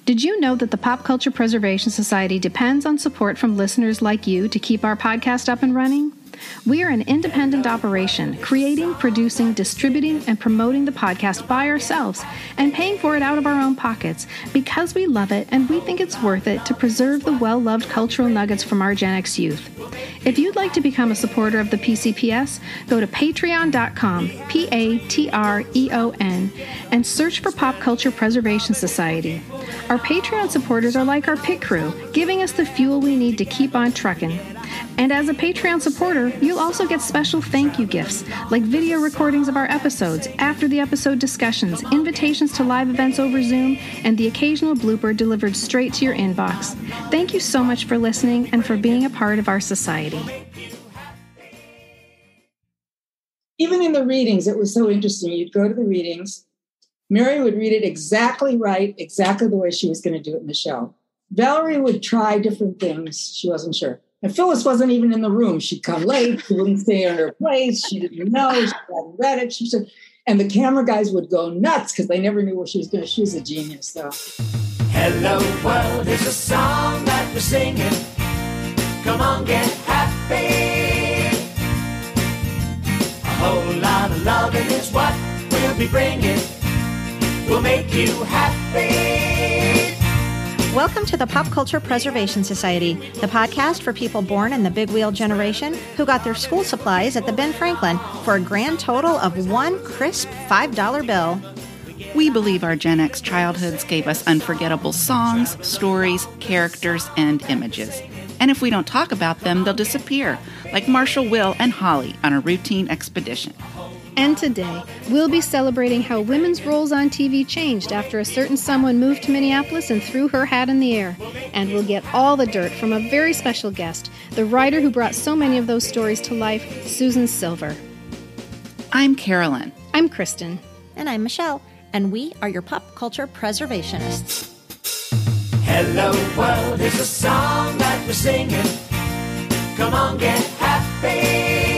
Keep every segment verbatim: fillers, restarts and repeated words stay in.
Did you know that the Pop Culture Preservation Society depends on support from listeners like you to keep our podcast up and running? We are an independent operation, creating, producing, distributing, and promoting the podcast by ourselves and paying for it out of our own pockets because we love it and we think it's worth it to preserve the well-loved cultural nuggets from our Gen X youth. If you'd like to become a supporter of the P C P S, go to patreon dot com, P A T R E O N, and search for Pop Culture Preservation Society. Our Patreon supporters are like our pit crew, giving us the fuel we need to keep on trucking. And as a Patreon supporter, you'll also get special thank you gifts, like video recordings of our episodes, after the episode discussions, invitations to live events over Zoom, and the occasional blooper delivered straight to your inbox. Thank you so much for listening and for being a part of our society. Even in the readings, it was so interesting. You'd go to the readings. Mary would read it exactly right, exactly the way she was going to do it in the show. Valerie would try different things. She wasn't sure. And Phyllis wasn't even in the room. She'd come late. She wouldn't stay in her place. She didn't know. She hadn't read it. She said, and the camera guys would go nuts because they never knew what she was doing. She was a genius, though. Hello world is a song that we're singing. Come on, get happy. A whole lot of loving is what we'll be bringing. We'll make you happy. Welcome to the Pop Culture Preservation Society, the podcast for people born in the big wheel generation who got their school supplies at the Ben Franklin for a grand total of one crisp five dollar bill. We believe our Gen X childhoods gave us unforgettable songs, stories, characters, and images. And if we don't talk about them, they'll disappear, like Marshall, Will, and Holly on a routine expedition. And today, we'll be celebrating how women's roles on T V changed after a certain someone moved to Minneapolis and threw her hat in the air. And we'll get all the dirt from a very special guest, the writer who brought so many of those stories to life, Susan Silver. I'm Carolyn. I'm Kristen. And I'm Michelle. And we are your pop culture preservationists. Hello world is a song that we're singing. Come on, get happy.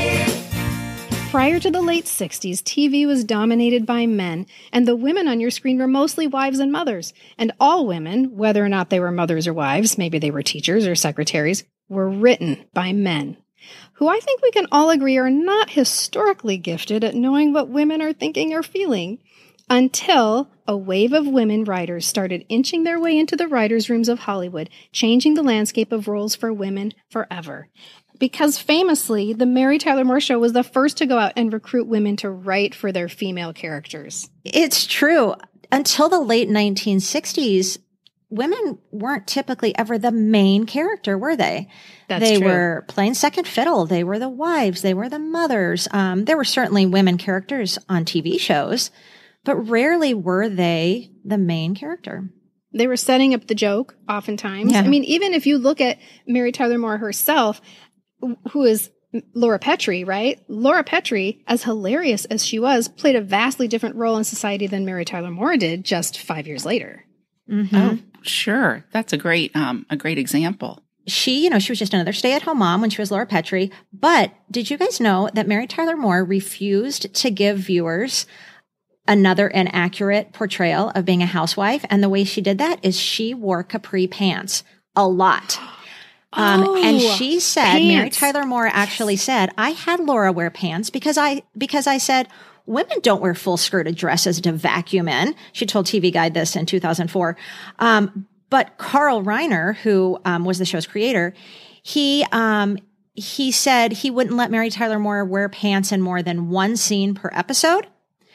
Prior to the late sixties, T V was dominated by men, and the women on your screen were mostly wives and mothers. And all women, whether or not they were mothers or wives, maybe they were teachers or secretaries, were written by men, who I think we can all agree are not historically gifted at knowing what women are thinking or feeling, until a wave of women writers started inching their way into the writers' rooms of Hollywood, changing the landscape of roles for women forever. Because famously, the Mary Tyler Moore Show was the first to go out and recruit women to write for their female characters. It's true. Until the late nineteen sixties, women weren't typically ever the main character, were they? That's they true. were playing second fiddle. They were the wives. They were the mothers. Um, there were certainly women characters on T V shows, but rarely were they the main character. They were setting up the joke, oftentimes. Yeah. I mean, even if you look at Mary Tyler Moore herself, who is Laura Petrie, right? Laura Petrie, as hilarious as she was, played a vastly different role in society than Mary Tyler Moore did just five years later. Mm-hmm. Oh, sure. That's a great, um, a great example. She, you know, she was just another stay-at-home mom when she was Laura Petrie. But did you guys know that Mary Tyler Moore refused to give viewers another inaccurate portrayal of being a housewife? And the way she did that is she wore capri pants a lot. Um, oh, and she said, pants. Mary Tyler Moore actually said, I had Laura wear pants because I, because I said, women don't wear full skirted dresses to vacuum in. She told T V Guide this in two thousand four. Um, but Carl Reiner, who, um, was the show's creator, he, um, he said he wouldn't let Mary Tyler Moore wear pants in more than one scene per episode.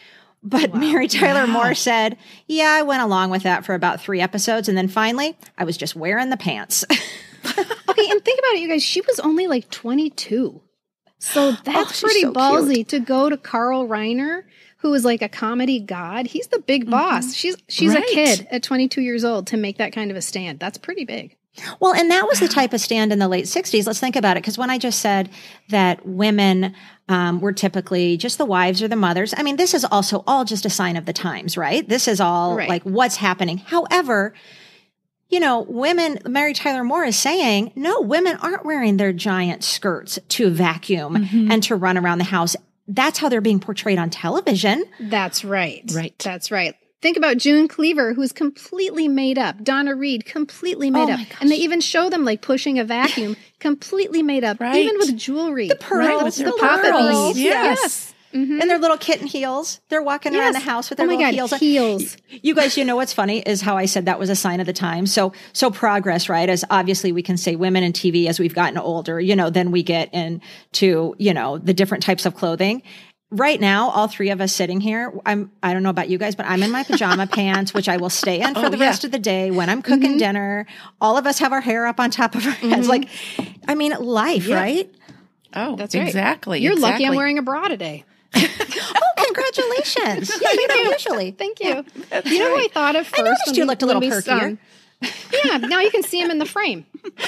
But wow. Mary Tyler wow. Moore said, yeah, I went along with that for about three episodes. And then finally, I was just wearing the pants. Okay, and think about it, you guys. She was only like twenty-two. So that's oh, pretty so ballsy cute. to go to Carl Reiner, who is like a comedy god. He's the big mm-hmm. boss. She's she's right. a kid at twenty-two years old to make that kind of a stand. That's pretty big. Well, and that was the type of stand in the late sixties. Let's think about it. Because when I just said that women um, were typically just the wives or the mothers, I mean, this is also all just a sign of the times, right? This is all right. like what's happening. However, you know, women, Mary Tyler Moore is saying, no, women aren't wearing their giant skirts to vacuum mm-hmm. and to run around the house. That's how they're being portrayed on television. That's right. Right. That's right. Think about June Cleaver, who's completely made up. Donna Reed, completely made Oh up. my gosh. And they even show them like pushing a vacuum, completely made up. Right. Even with jewelry. The pearls, right? the the poppet pearls. beads. Yes. Yes. Mm-hmm. And their little kitten heels. They're walking around Yes. the house with Oh their my little God, heels. heels. You guys, you know what's funny is how I said that was a sign of the time. So, so progress, right? As obviously we can say women in T V as we've gotten older, you know, then we get into, you know, the different types of clothing. Right now, all three of us sitting here, I'm, I don't know about you guys, but I'm in my pajama pants, which I will stay in for Oh, the yeah. rest of the day when I'm cooking Mm-hmm. dinner. All of us have our hair up on top of our heads. Like, I mean, life, Yeah. right? Oh, That's right. exactly. You're exactly. lucky I'm wearing a bra today. Oh, congratulations. Yeah, you don't usually. Thank you. You know who I thought of first? I noticed when you we- looked a when little we, perkier. um, yeah, now you can see him in the frame.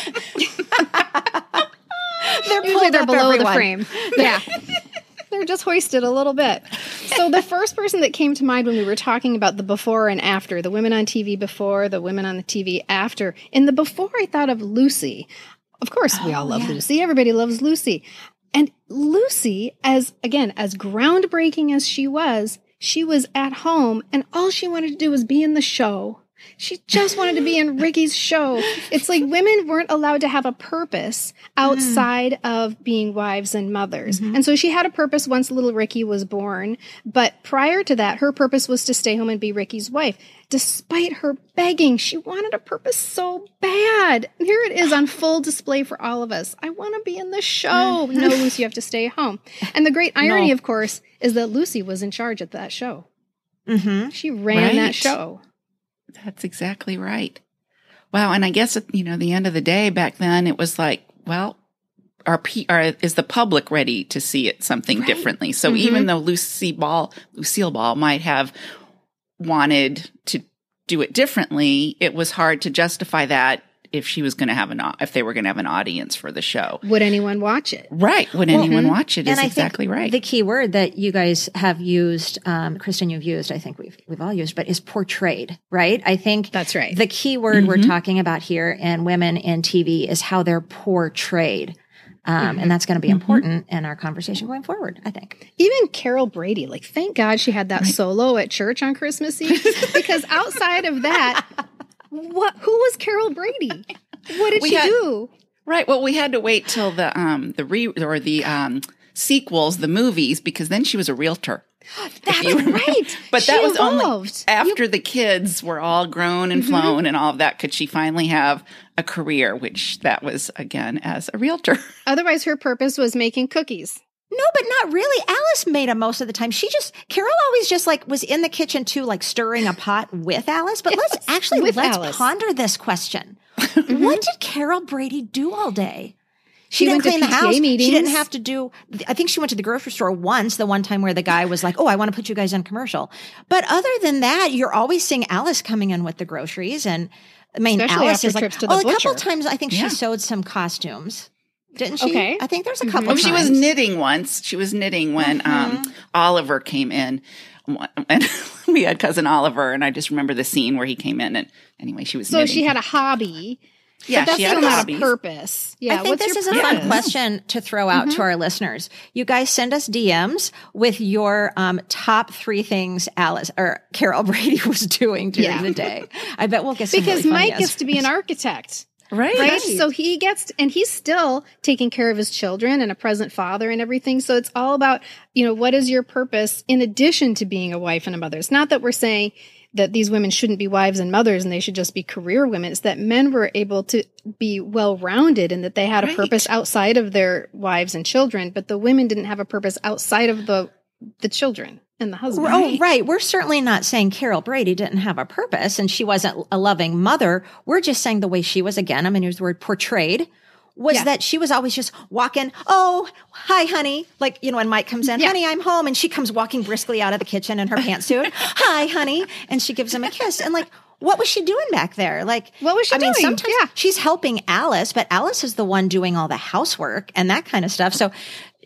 They're Usually pulled they're up, below everyone. the frame. Yeah. They're just hoisted a little bit. So the first person that came to mind when we were talking about the before and after, the women on T V before, the women on the T V after. In the before, I thought of Lucy. Of course, we all love Lucy. Everybody loves Lucy. And Lucy, as again, as groundbreaking as she was, she was at home and all she wanted to do was be in the show. She just wanted to be in Ricky's show. It's like women weren't allowed to have a purpose outside mm. of being wives and mothers. Mm-hmm. And so she had a purpose once little Ricky was born. But prior to that, her purpose was to stay home and be Ricky's wife. Despite her begging, she wanted a purpose so bad. And here it is on full display for all of us. I want to be in the show. No, Lucy, you have to stay home. And the great irony, no. of course, is that Lucy was in charge at that show. Mm-hmm. She ran right. that show. That's exactly right. Wow. And I guess, at, you know, the end of the day back then, it was like, well, are, P- are is the public ready to see it something right. differently? So mm-hmm. even though Lucy Ball, Lucille Ball might have wanted to do it differently, it was hard to justify that if she was going to have an, if they were going to have an audience for the show. Would anyone watch it? Right. Would well, anyone mm-hmm. watch it is and I exactly think right. The key word that you guys have used, um, Kristen, you've used, I think we've, we've all used, but is portrayed, right? I think that's right. The key word mm-hmm. we're talking about here in women in T V is how they're portrayed. Um, mm-hmm. And that's going to be important mm-hmm. in our conversation going forward, I think. Even Carol Brady, like, thank God she had that right. solo at church on Christmas Eve, because outside of that, what? Who was Carol Brady? What did we she had, do? Right. Well, we had to wait till the um the re or the um sequels, the movies, because then she was a realtor. That's right. But she that was evolved. only after you... the kids were all grown and mm-hmm. flown and all of that could she finally have a career, which that was again as a realtor. Otherwise, her purpose was making cookies. No, but not really. Alice made them most of the time. She just, Carol always just like was in the kitchen too, like stirring a pot with Alice. But yes, let's actually, let's Alice. ponder this question. Mm-hmm. What did Carol Brady do all day? She, she didn't clean the house. Meetings. She didn't have to do, I think she went to the grocery store once, the one time where the guy was like, oh, I want to put you guys on commercial. But other than that, you're always seeing Alice coming in with the groceries. And I mean, Especially Alice is like, trips to the oh, a butcher. couple of times I think yeah. she sewed some costumes. Didn't she? Okay. I think there's a couple mm-hmm. of times. times. She was knitting once. She was knitting when mm-hmm. um, Oliver came in. And we had cousin Oliver, and I just remember the scene where he came in. And anyway, she was so knitting. she had a hobby. Yeah, but that's she had still not hobbies. a purpose. Yeah, I think what's this your is a purpose? fun question to throw out mm-hmm. to our listeners. You guys send us D Ms with your um, top three things Alice or Carol Brady was doing during yeah. the day. I bet we'll get some because really Mike funny gets to be an architect. Right. Right. So he gets, and he's still taking care of his children and a present father and everything. So it's all about, you know, what is your purpose in addition to being a wife and a mother? It's not that we're saying that these women shouldn't be wives and mothers and they should just be career women. It's that men were able to be well-rounded and that they had right. a purpose outside of their wives and children, but the women didn't have a purpose outside of the the children and the husband. Oh, right. We're certainly not saying Carol Brady didn't have a purpose and she wasn't a loving mother. We're just saying the way she was, again, I'm going to use the word portrayed, was yeah. that she was always just walking, oh, hi, honey. Like, you know, when Mike comes in, yeah. honey, I'm home. And she comes walking briskly out of the kitchen in her pantsuit. Hi, honey. And she gives him a kiss. And like, what was she doing back there? Like, what was she I doing? mean, sometimes yeah. she's helping Alice, but Alice is the one doing all the housework and that kind of stuff. So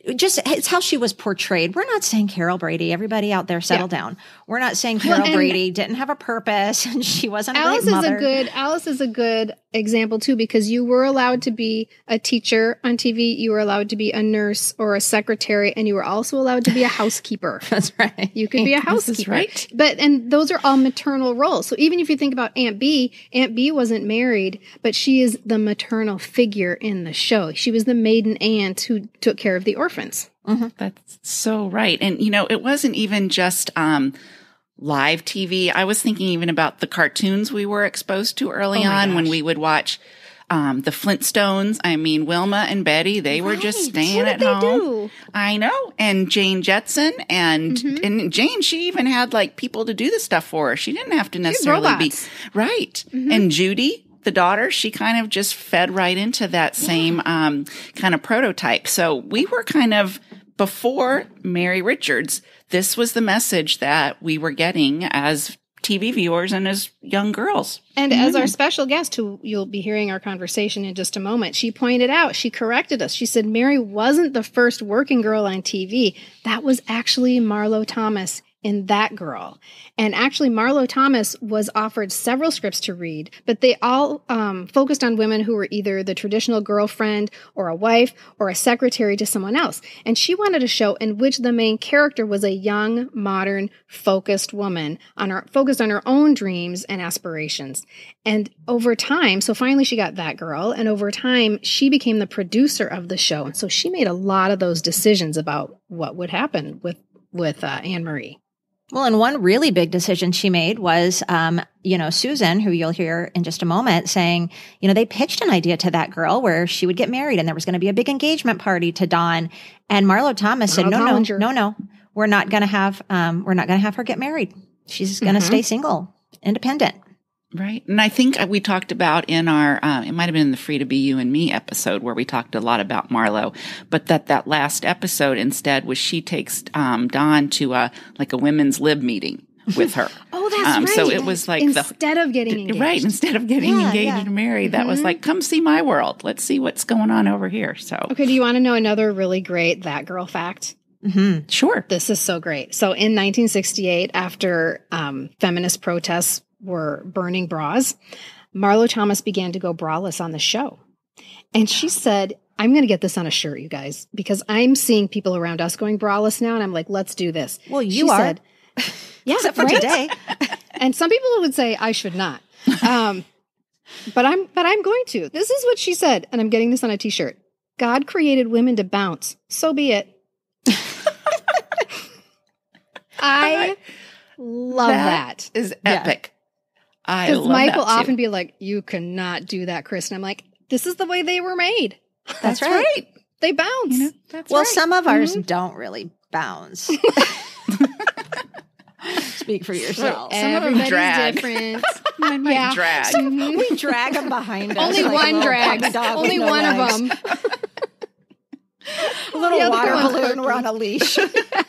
just it's how she was portrayed. We're not saying Carol Brady. Everybody out there, settle Yeah. down. We're not saying Carol Well, Brady didn't have a purpose and she wasn't a Alice great mother. is a good Alice is a good example too, because you were allowed to be a teacher on T V, you were allowed to be a nurse or a secretary, and you were also allowed to be a housekeeper. That's right. You could be a This housekeeper. is right. But and those are all maternal roles. So even if you think about Aunt Bee, Aunt Bee wasn't married, but she is the maternal figure in the show. She was the maiden aunt who took care of the orphans. Mm-hmm. That's so right. And, you know, it wasn't even just um, live T V. I was thinking even about the cartoons we were exposed to early Oh my on when gosh. we would watch um, the Flintstones. I mean, Wilma and Betty, they were just Right. staying What at did they home. do? I know. And Jane Jetson and, Mhm. and Jane, she even had like people to do the stuff for her. She didn't have to necessarily be robots. right. Mhm. And Judy, the daughter, she kind of just fed right into that same um, kind of prototype. So we were kind of before Mary Richards. This was the message that we were getting as T V viewers and as young girls. And as our special guest, who you'll be hearing our conversation in just a moment, she pointed out, she corrected us. She said Mary wasn't the first working girl on T V. That was actually Marlo Thomas in That Girl. And actually, Marlo Thomas was offered several scripts to read, but they all um, focused on women who were either the traditional girlfriend or a wife or a secretary to someone else. And she wanted a show in which the main character was a young, modern, focused woman on her, focused on her own dreams and aspirations. And over time, so finally she got That Girl, and over time, she became the producer of the show. And so she made a lot of those decisions about what would happen with, with uh, Anne Marie. Well, and one really big decision she made was, um, you know, Susan, who you'll hear in just a moment, saying, you know, they pitched an idea to That Girl where she would get married and there was going to be a big engagement party to Dawn. And Marlo Thomas said, Ronald no, Hollinger. no, no, no, we're not going to have, um, we're not going to have her get married. She's going to Mhm. stay single, independent. Right. And I think we talked about in our, uh, it might have been in the Free to Be You and Me episode where we talked a lot about Marlo, but that that last episode instead was she takes um, Dawn to a, like a women's lib meeting with her. Oh, that's Um, right. so it was like the- instead of getting engaged. Right. Instead of getting Yeah, engaged yeah. and married, that was Mhm. like, come see my world. Let's see what's going on over here. So Okay, do you want to know another really great That Girl fact? Mm-hmm. sure. This is so great. So in nineteen sixty-eight, after um, feminist protests were burning bras, Marlo Thomas began to go braless on the show. And she said, I'm going to get this on a shirt, you guys, because I'm seeing people around us going braless now. And I'm like, let's do this. Well, you She are. said, yeah, Except for right? today. And some people would say I should not. Um, but I'm but I'm going to. This is what she said, and I'm getting this on a t-shirt. God created women to bounce. So be it. I love that. Is Yeah. epic. I Because love Mike that will too. often be like, you cannot do that, Chris. And I'm like, this is the way they were made. That's right. They bounce. You know, that's Well, right. some of ours Mm-hmm. don't really bounce. Speak for yourself. Some of them Everybody's drag. different. Mine might yeah. drag. Mhm. We drag them behind us. Only like a one little drags. puppy dog with Only no one legs. of them. A little The other water one's balloon. quirky. We're on a leash.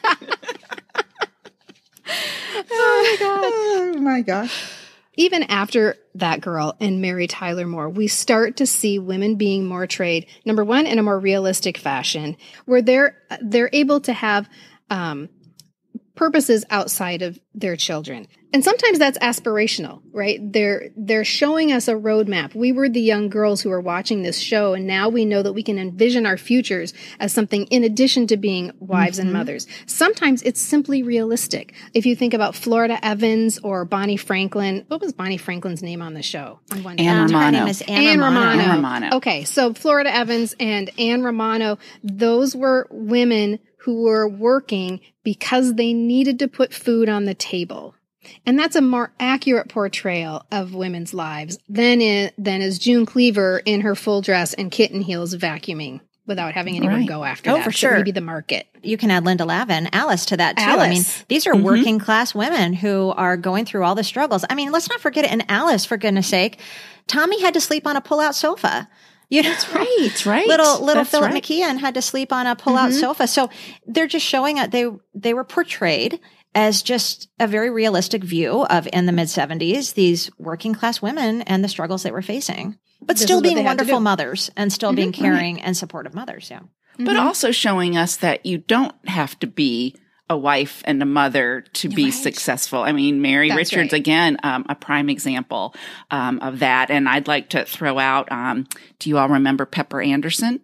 Oh my God. Oh my gosh. Even after That Girl and Mary Tyler Moore, we start to see women being more portrayed, number one, in a more realistic fashion, where they're they're able to have um, purposes outside of their children. And sometimes that's aspirational, right? They're they're showing us a roadmap. We were the young girls who were watching this show, and now we know that we can envision our futures as something in addition to being wives Mm-hmm. and mothers. Sometimes it's simply realistic. If you think about Florida Evans or Bonnie Franklin, what was Bonnie Franklin's name on the show? On one Anne Um, her Romano. name is Anne, Anne Romano. Romano. Anne Romano. Okay, so Florida Evans and Anne Romano, those were women who were working because they needed to put food on the table. And that's a more accurate portrayal of women's lives than in, than is June Cleaver in her full dress and kitten heels vacuuming without having anyone Right. go after Oh, that. for So sure. Maybe the market. You can add Linda Lavin, Alice to that too. I mean, Alice. these are Mhm. working class women who are going through all the struggles. I mean, let's not forget it. In Alice, for goodness sake, Tommy had to sleep on a pull-out sofa. You know, that's right. That's right. Little little That's Philip right. McKeon had to sleep on a pull-out Mhm. sofa. So they're just showing it. They they were portrayed as just a very realistic view of, in the mid seventies, these working class women and the struggles they were facing, but This still is what they being had to wonderful do. mothers and still being Mhm. caring and supportive mothers. Yeah. but Mm-hmm. also showing us that you don't have to be a wife and a mother to be Right. successful. I mean, Mary That's Richards, right. again, um, a prime example um, of that. And I'd like to throw out, um, do you all remember Pepper Anderson?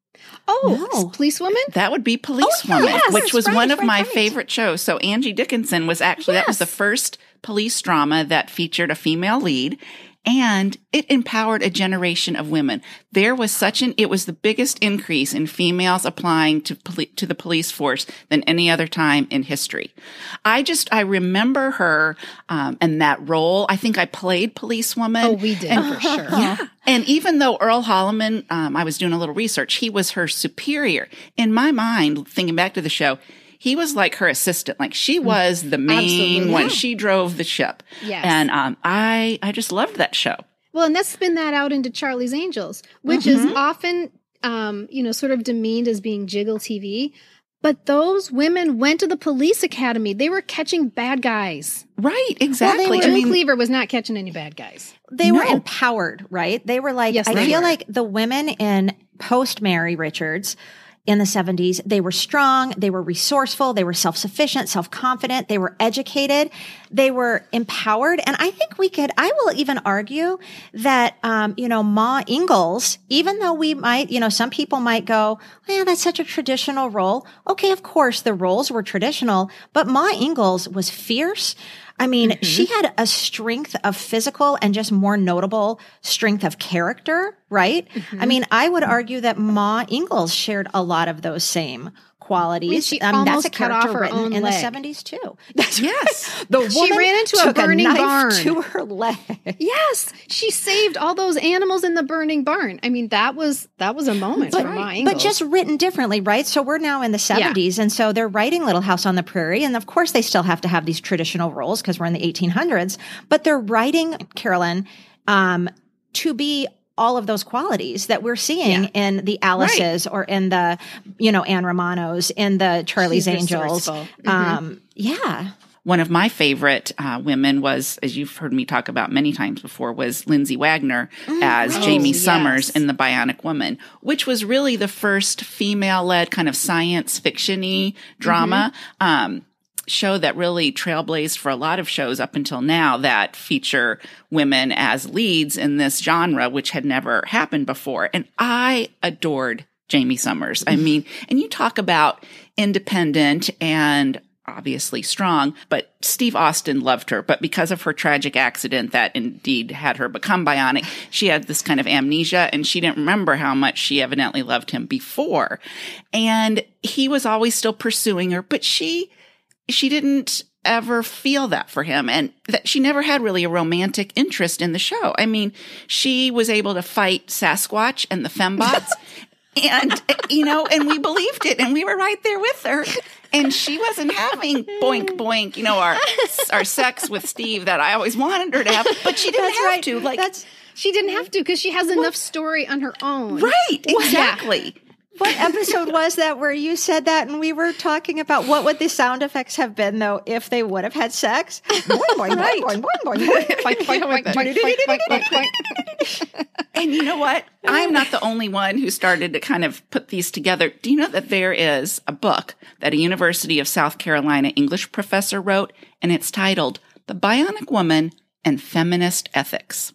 Oh, No. policewoman? That would be Policewoman, Oh, yes, which was right, one of right, my right. favorite shows. So Angie Dickinson was actually, that was the Yes. first police drama that featured a female lead. And it empowered a generation of women. There was such an, it was the biggest increase in females applying to poli- to the police force than any other time in history. I just, I remember her, um, and that role. I think I played policewoman. Oh, we did, for sure. Yeah. And even though Earl Holliman, um, I was doing a little research, he was her superior. In my mind, thinking back to the show, he was like her assistant. Like she was the main Absolutely. one. Yeah. She drove the ship. Yes. And um, I, I just loved that show. Well, and let's spin that out into Charlie's Angels, which is often, um, you know, sort of demeaned as being jiggle T V. But those women went to the police academy. They were catching bad guys. Right, exactly. June I mean, Cleaver was not catching any bad guys. They were No. empowered, right? They were like, Yes, I they feel were. like the women in post Mary Richards in the seventies, they were strong, they were resourceful, they were self-sufficient, self-confident, they were educated, they were empowered. And I think we could, I will even argue that, um, you know, Ma Ingalls, even though we might, you know, some people might go, well, that's such a traditional role. Okay, of course, the roles were traditional, but Ma Ingalls was fierce. I mean, Mm-hmm. she had a strength of physical and just more notable strength of character, right? Mm-hmm. I mean, I would argue that Ma Ingalls shared a lot of those same qualities. I mean, she um, that's a almost cut off character her witten own in the leg. seventies too. That's yes. the She woman ran into a took burning knife barn. to her leg. Yes, she saved all those animals in the burning barn. I mean, that was that was a moment But, for Ma Ingalls. but just written differently, right? So we're now in the seventies, and so they're writing Little House on the Prairie, and of course they still have to have these traditional roles because we're in the eighteen hundreds, but they're writing, Carolyn, um, to be all of those qualities that we're seeing Yeah. in the Alices or in the, you know, Anne Romanos, in the Charlie's She's Angels. resourceful. Mhm. Um, yeah. One of my favorite uh, women was, as you've heard me talk about many times before, was Lindsay Wagner as right. Jamie Oh, Summers yes. in The Bionic Woman, which was really the first female-led kind of science fiction-y drama um, show that really trailblazed for a lot of shows up until now that feature women as leads in this genre, which had never happened before. And I adored Jamie Summers. I mean, and you talk about independent and obviously strong, but Steve Austin loved her. But because of her tragic accident that indeed had her become bionic, she had this kind of amnesia and she didn't remember how much she evidently loved him before. And he was always still pursuing her, but she, she didn't ever feel that for him. And that she never had really a romantic interest in the show. I mean, she was able to fight Sasquatch and the fembots. And, you know, and we believed it and we were right there with her. And she wasn't having boink, boink, you know, our our sex with Steve that I always wanted her to have, but she didn't That's have right. to. Like, That's she didn't have to because she has enough story on her own. right, exactly. What episode was that where you said that and we were talking about what would the sound effects have been though if they would have had sex? Boing, boing, Right. boing, boing, boing, boing. Boink, boink, boink, boink, boink, boink, boink, boink. And you know what? I'm not the only one who started to kind of put these together. Do you know that there is a book that a University of South Carolina English professor wrote, and it's titled The Bionic Woman and Feminist Ethics?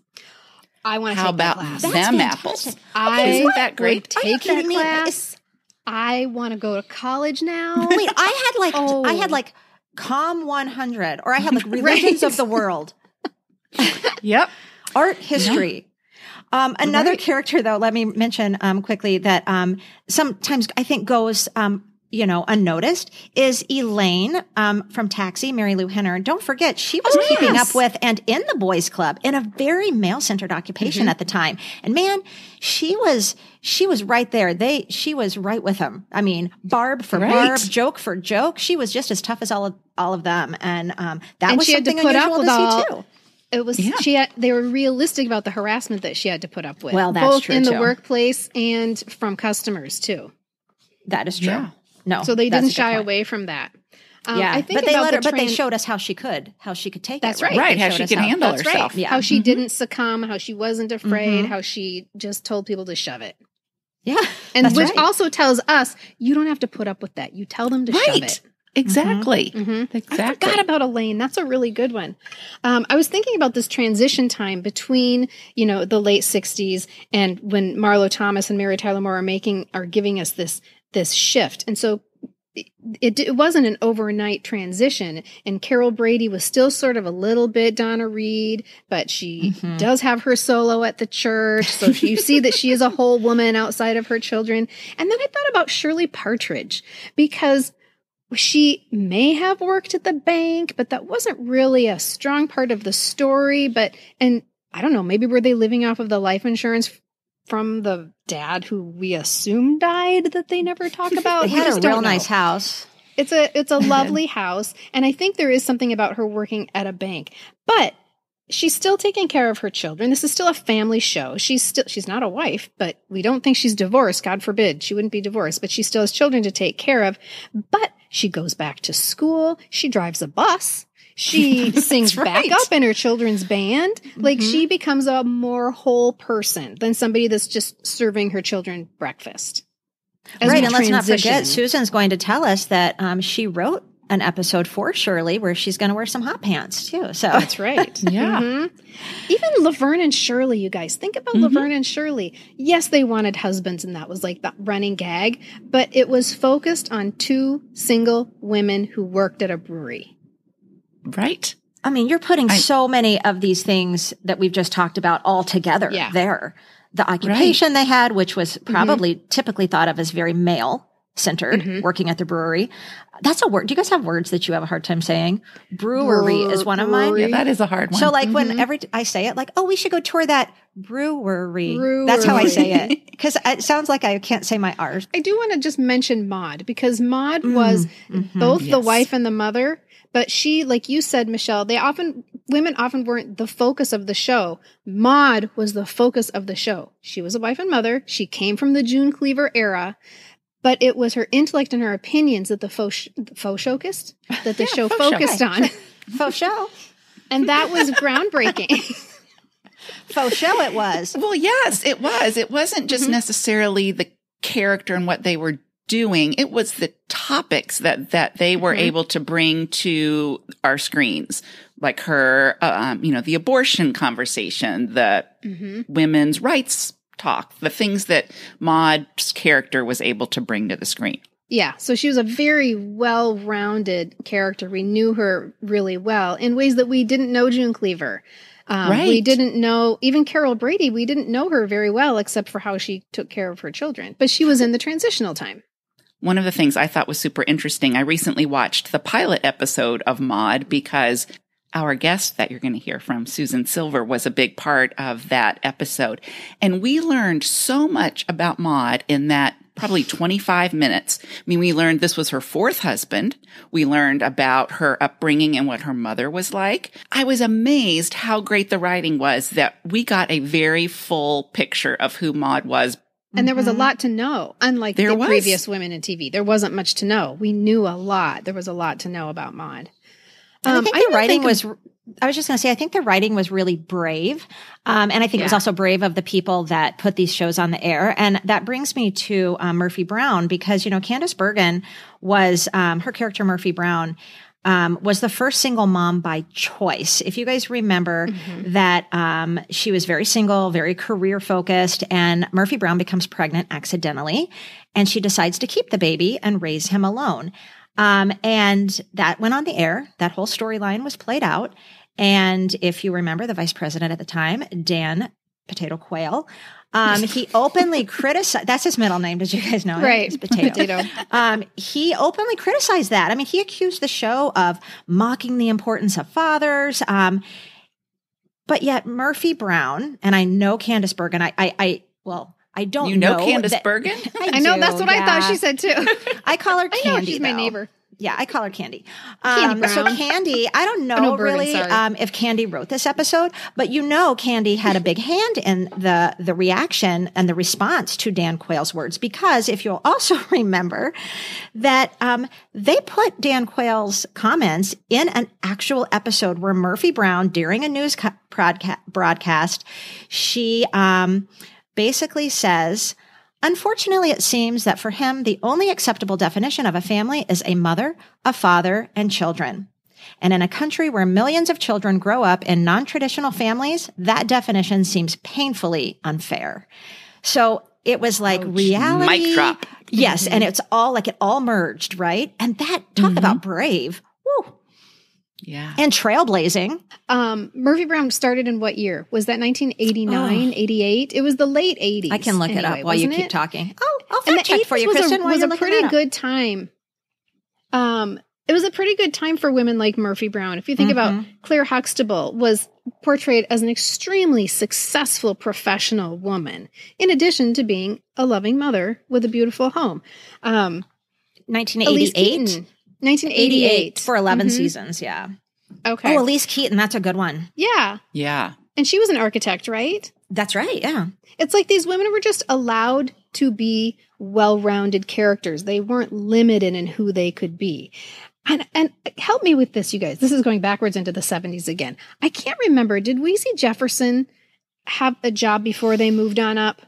I want to How take that about class. them That's apples? fantastic. I Isn't that great? would take I that mean, class. I want to go to college now. Wait, I had like Oh. I had like Com one hundred, or I had like Religions of the World, Yep. art history. Um, another Right. character, though, let me mention um, quickly that um, sometimes I think goes, um, you know, unnoticed is Elaine um, from Taxi, Mary Lou Henner. And don't forget, she was Oh, keeping yes. up with and in the boys' club in a very male-centered occupation at the time. And man, she was she was right there. They she was right with them. I mean, Barb for Right. Barb, joke for joke. She was just as tough as all of all of them, and um, that And was she had to something put up unusual with to all- see too. It was Yeah. she had, they were realistic about the harassment that she had to put up with. Well, that's both true, in the too. workplace and from customers too. That is true. Yeah. No, So they that's a didn't good shy point. away from that. Um, Yeah, I think but they about let the her. But they tran- showed us how she could, how she could take That's it. right. Right, They how showed she us could handle That's right. herself. Yeah. How she Mhm. didn't succumb, how she wasn't afraid, how she just told people to shove it. Yeah. And that's which right. also tells us you don't have to put up with that. You tell them to shove Right. it. Exactly. Mm-hmm. Exactly. I forgot about Elaine. That's a really good one. Um, I was thinking about this transition time between, you know, the late sixties and when Marlo Thomas and Mary Tyler Moore are making, are giving us this, this shift. And so it, it wasn't an overnight transition. And Carol Brady was still sort of a little bit Donna Reed, but she Mm-hmm. does have her solo at the church. So she, you see that she is a whole woman outside of her children. And then I thought about Shirley Partridge, because she may have worked at the bank, but that wasn't really a strong part of the story. But, and I don't know, maybe were they living off of the life insurance from the dad who we assume died that they never talk about? They We had just a don't real know. nice house. It's a, it's a lovely house. And I think there is something about her working at a bank, but she's still taking care of her children. This is still a family show. She's still, she's not a wife, but we don't think she's divorced. God forbid she wouldn't be divorced, but she still has children to take care of. But she goes back to school. She drives a bus. She sings right. back up in her children's band. Mm-hmm. Like she becomes a more whole person than somebody that's just serving her children breakfast. As Right. we And let's not transition. forget, Susan's going to tell us that um, she wrote an episode for Shirley where she's going to wear some hot pants too. So That's right. Yeah. Mhm. Even Laverne and Shirley, you guys, think about Mhm. Laverne and Shirley. Yes, they wanted husbands, and that was like the running gag, but it was focused on two single women who worked at a brewery. Right. I mean, you're putting I- so many of these things that we've just talked about all together Yeah. there. The occupation they had, which was probably typically thought of as very male centered, Mhm. working at the brewery. That's a word. Do you guys have words that you have a hard time saying? Brewery is one of mine. Yeah, that is a hard one. So like Mhm. whenever I say it, like, oh, we should go tour that brewery. That's how I Brewery. say it. Because it sounds like I can't say my R's. I do want to just mention Maude, because Maude was mhm. both the Yes. wife and the mother, but she, like you said, Michelle, they often, women often weren't the focus of the show. Maude was the focus of the show. She was a wife and mother. She came from the June Cleaver era, but it was her intellect and her opinions that the faux, faux showcast, that the Yeah, show faux show. focused on. Faux show. And that was groundbreaking. Faux show it was. Well, yes, it was. It wasn't just Mhm. necessarily the character and what they were doing. It was the topics that, that they were Mhm. able to bring to our screens, like her, um, you know, the abortion conversation, the hmm women's rights talk, the things that Maude's character was able to bring to the screen. Yeah, so she was a very well-rounded character. We knew her really well in ways that we didn't know June Cleaver. Um, We Right. didn't know, even Carol Brady, we didn't know her very well except for how she took care of her children. But she was in the transitional time. One of the things I thought was super interesting, I recently watched the pilot episode of Maude because our guest that you're going to hear from, Susan Silver, was a big part of that episode. And we learned so much about Maude in that probably twenty-five minutes. I mean, we learned this was her fourth husband. We learned about her upbringing and what her mother was like. I was amazed how great the writing was that we got a very full picture of who Maude was. And there was a Mhm. lot to know, unlike There the was. previous women in T V. There wasn't much to know. We knew a lot. There was a lot to know about Maude. And Um, I think I the even writing think was, of- I was just going to say, I think the writing was really brave. Um, and I think it was Yeah. also brave of the people that put these shows on the air. And that brings me to um, Murphy Brown, because, you know, Candace Bergen was, um, her character Murphy Brown, um, was the first single mom by choice. If you guys remember Mhm. that um, she was very single, very career focused, and Murphy Brown becomes pregnant accidentally, and she decides to keep the baby and raise him alone. Um, and that went on the air. That whole storyline was played out. And if you remember, the vice president at the time, Dan Potato Quayle, um, he openly criticized, that's his middle name. Did you guys know it? Right. It's Potato. Potato. Um, he openly criticized that. I mean, he accused the show of mocking the importance of fathers. Um, but yet Murphy Brown, and I know Candace Bergen, I, I, I well, I don't You know, know Candace that- Bergen? I know, do, that's what I thought yeah. she said too. I call her I Candy. know, she's my though. neighbor. Yeah, I call her Candy. Candy Um, so Brown. Candy, I don't know no, Bergen, really sorry. um, if Candy wrote this episode, but you know Candy had a big hand in the the reaction and the response to Dan Quayle's words, because if you'll also remember that um, they put Dan Quayle's comments in an actual episode where Murphy Brown, during a news co- broadca- broadcast, she um, basically says, Unfortunately, it seems that for him, the only acceptable definition of a family is a mother, a father, and children. And in a country where millions of children grow up in non-traditional families, that definition seems painfully unfair. So it was like Ouch. reality. Mic drop. Yes. Mm-hmm. And it's all like it all merged, right? And that, talk mm-hmm. about brave. Woo. Yeah. And trailblazing. Um, Murphy Brown started in what year? Was that nineteen eighty-nine, oh. eighty-eight? It was the late eighties. I can look anyway, it up while you keep it? talking. Oh, I'll fact check for you, was Kristen. A, while was you're a pretty good up. time. Um, it was a pretty good time for women like Murphy Brown. If you think mm-hmm. about Claire Huxtable was portrayed as an extremely successful professional woman, in addition to being a loving mother with a beautiful home. Um, nineteen eighty-eight? nineteen eighty-eight. For eleven mm-hmm. seasons, yeah. Okay. Oh, Elise Keaton, that's a good one. Yeah. Yeah. And she was an architect, right? That's right, yeah. It's like these women were just allowed to be well-rounded characters. They weren't limited in who they could be. And and help me with this, you guys. This is going backwards into the seventies again. I can't remember. Did Weezy Jefferson have a job before they moved on up?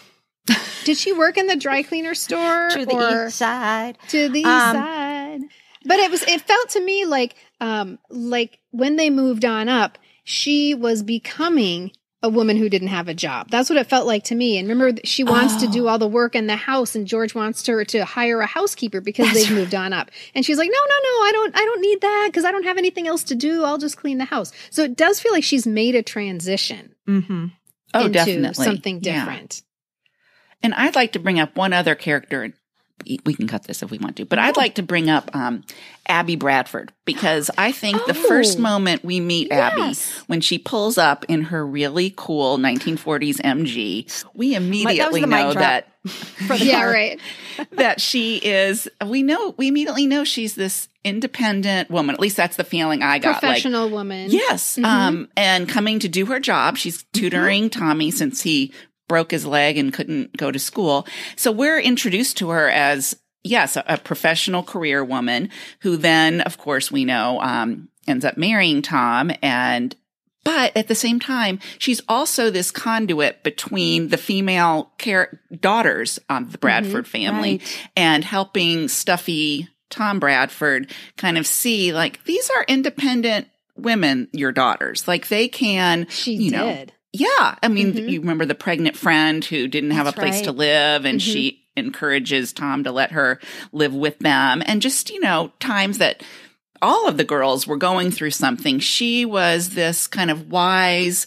Did she work in the dry cleaner store? To the or east side. To the east um, side. But it was. It felt to me like, um, like when they moved on up, she was becoming a woman who didn't have a job. That's what it felt like to me. And remember, she wants oh. to do all the work in the house, and George wants her to hire a housekeeper because That's they've right. moved on up. And she's like, no, no, no, I don't, I don't need that because I don't have anything else to do. I'll just clean the house. So it does feel like she's made a transition mm-hmm. oh, into definitely. something different. Yeah. And I'd like to bring up one other character. We can cut this if we want to, but I'd like to bring up um, Abby Bradford, because I think oh, the first moment we meet yes. Abby, when she pulls up in her really cool nineteen forties M G, we immediately that know that for the yeah, car. right. that she is. We know we immediately know she's this independent woman. At least that's the feeling I got. Professional like, woman. Yes, mm-hmm. um, and coming to do her job. She's tutoring mm-hmm. Tommy since he broke his leg and couldn't go to school. So we're introduced to her as, yes, a, a professional career woman who then, of course, we know, um, ends up marrying Tom. And, but at the same time, she's also this conduit between the female care daughters of the Bradford mm-hmm, family right. and helping stuffy Tom Bradford kind of see, like, these are independent women, your daughters. Like, they can, she you know, did. Yeah. I mean, mm-hmm. you remember the pregnant friend who didn't have That's a place right. to live, and mm-hmm. she encourages Tom to let her live with them. And just, you know, times that all of the girls were going through something. She was this kind of wise,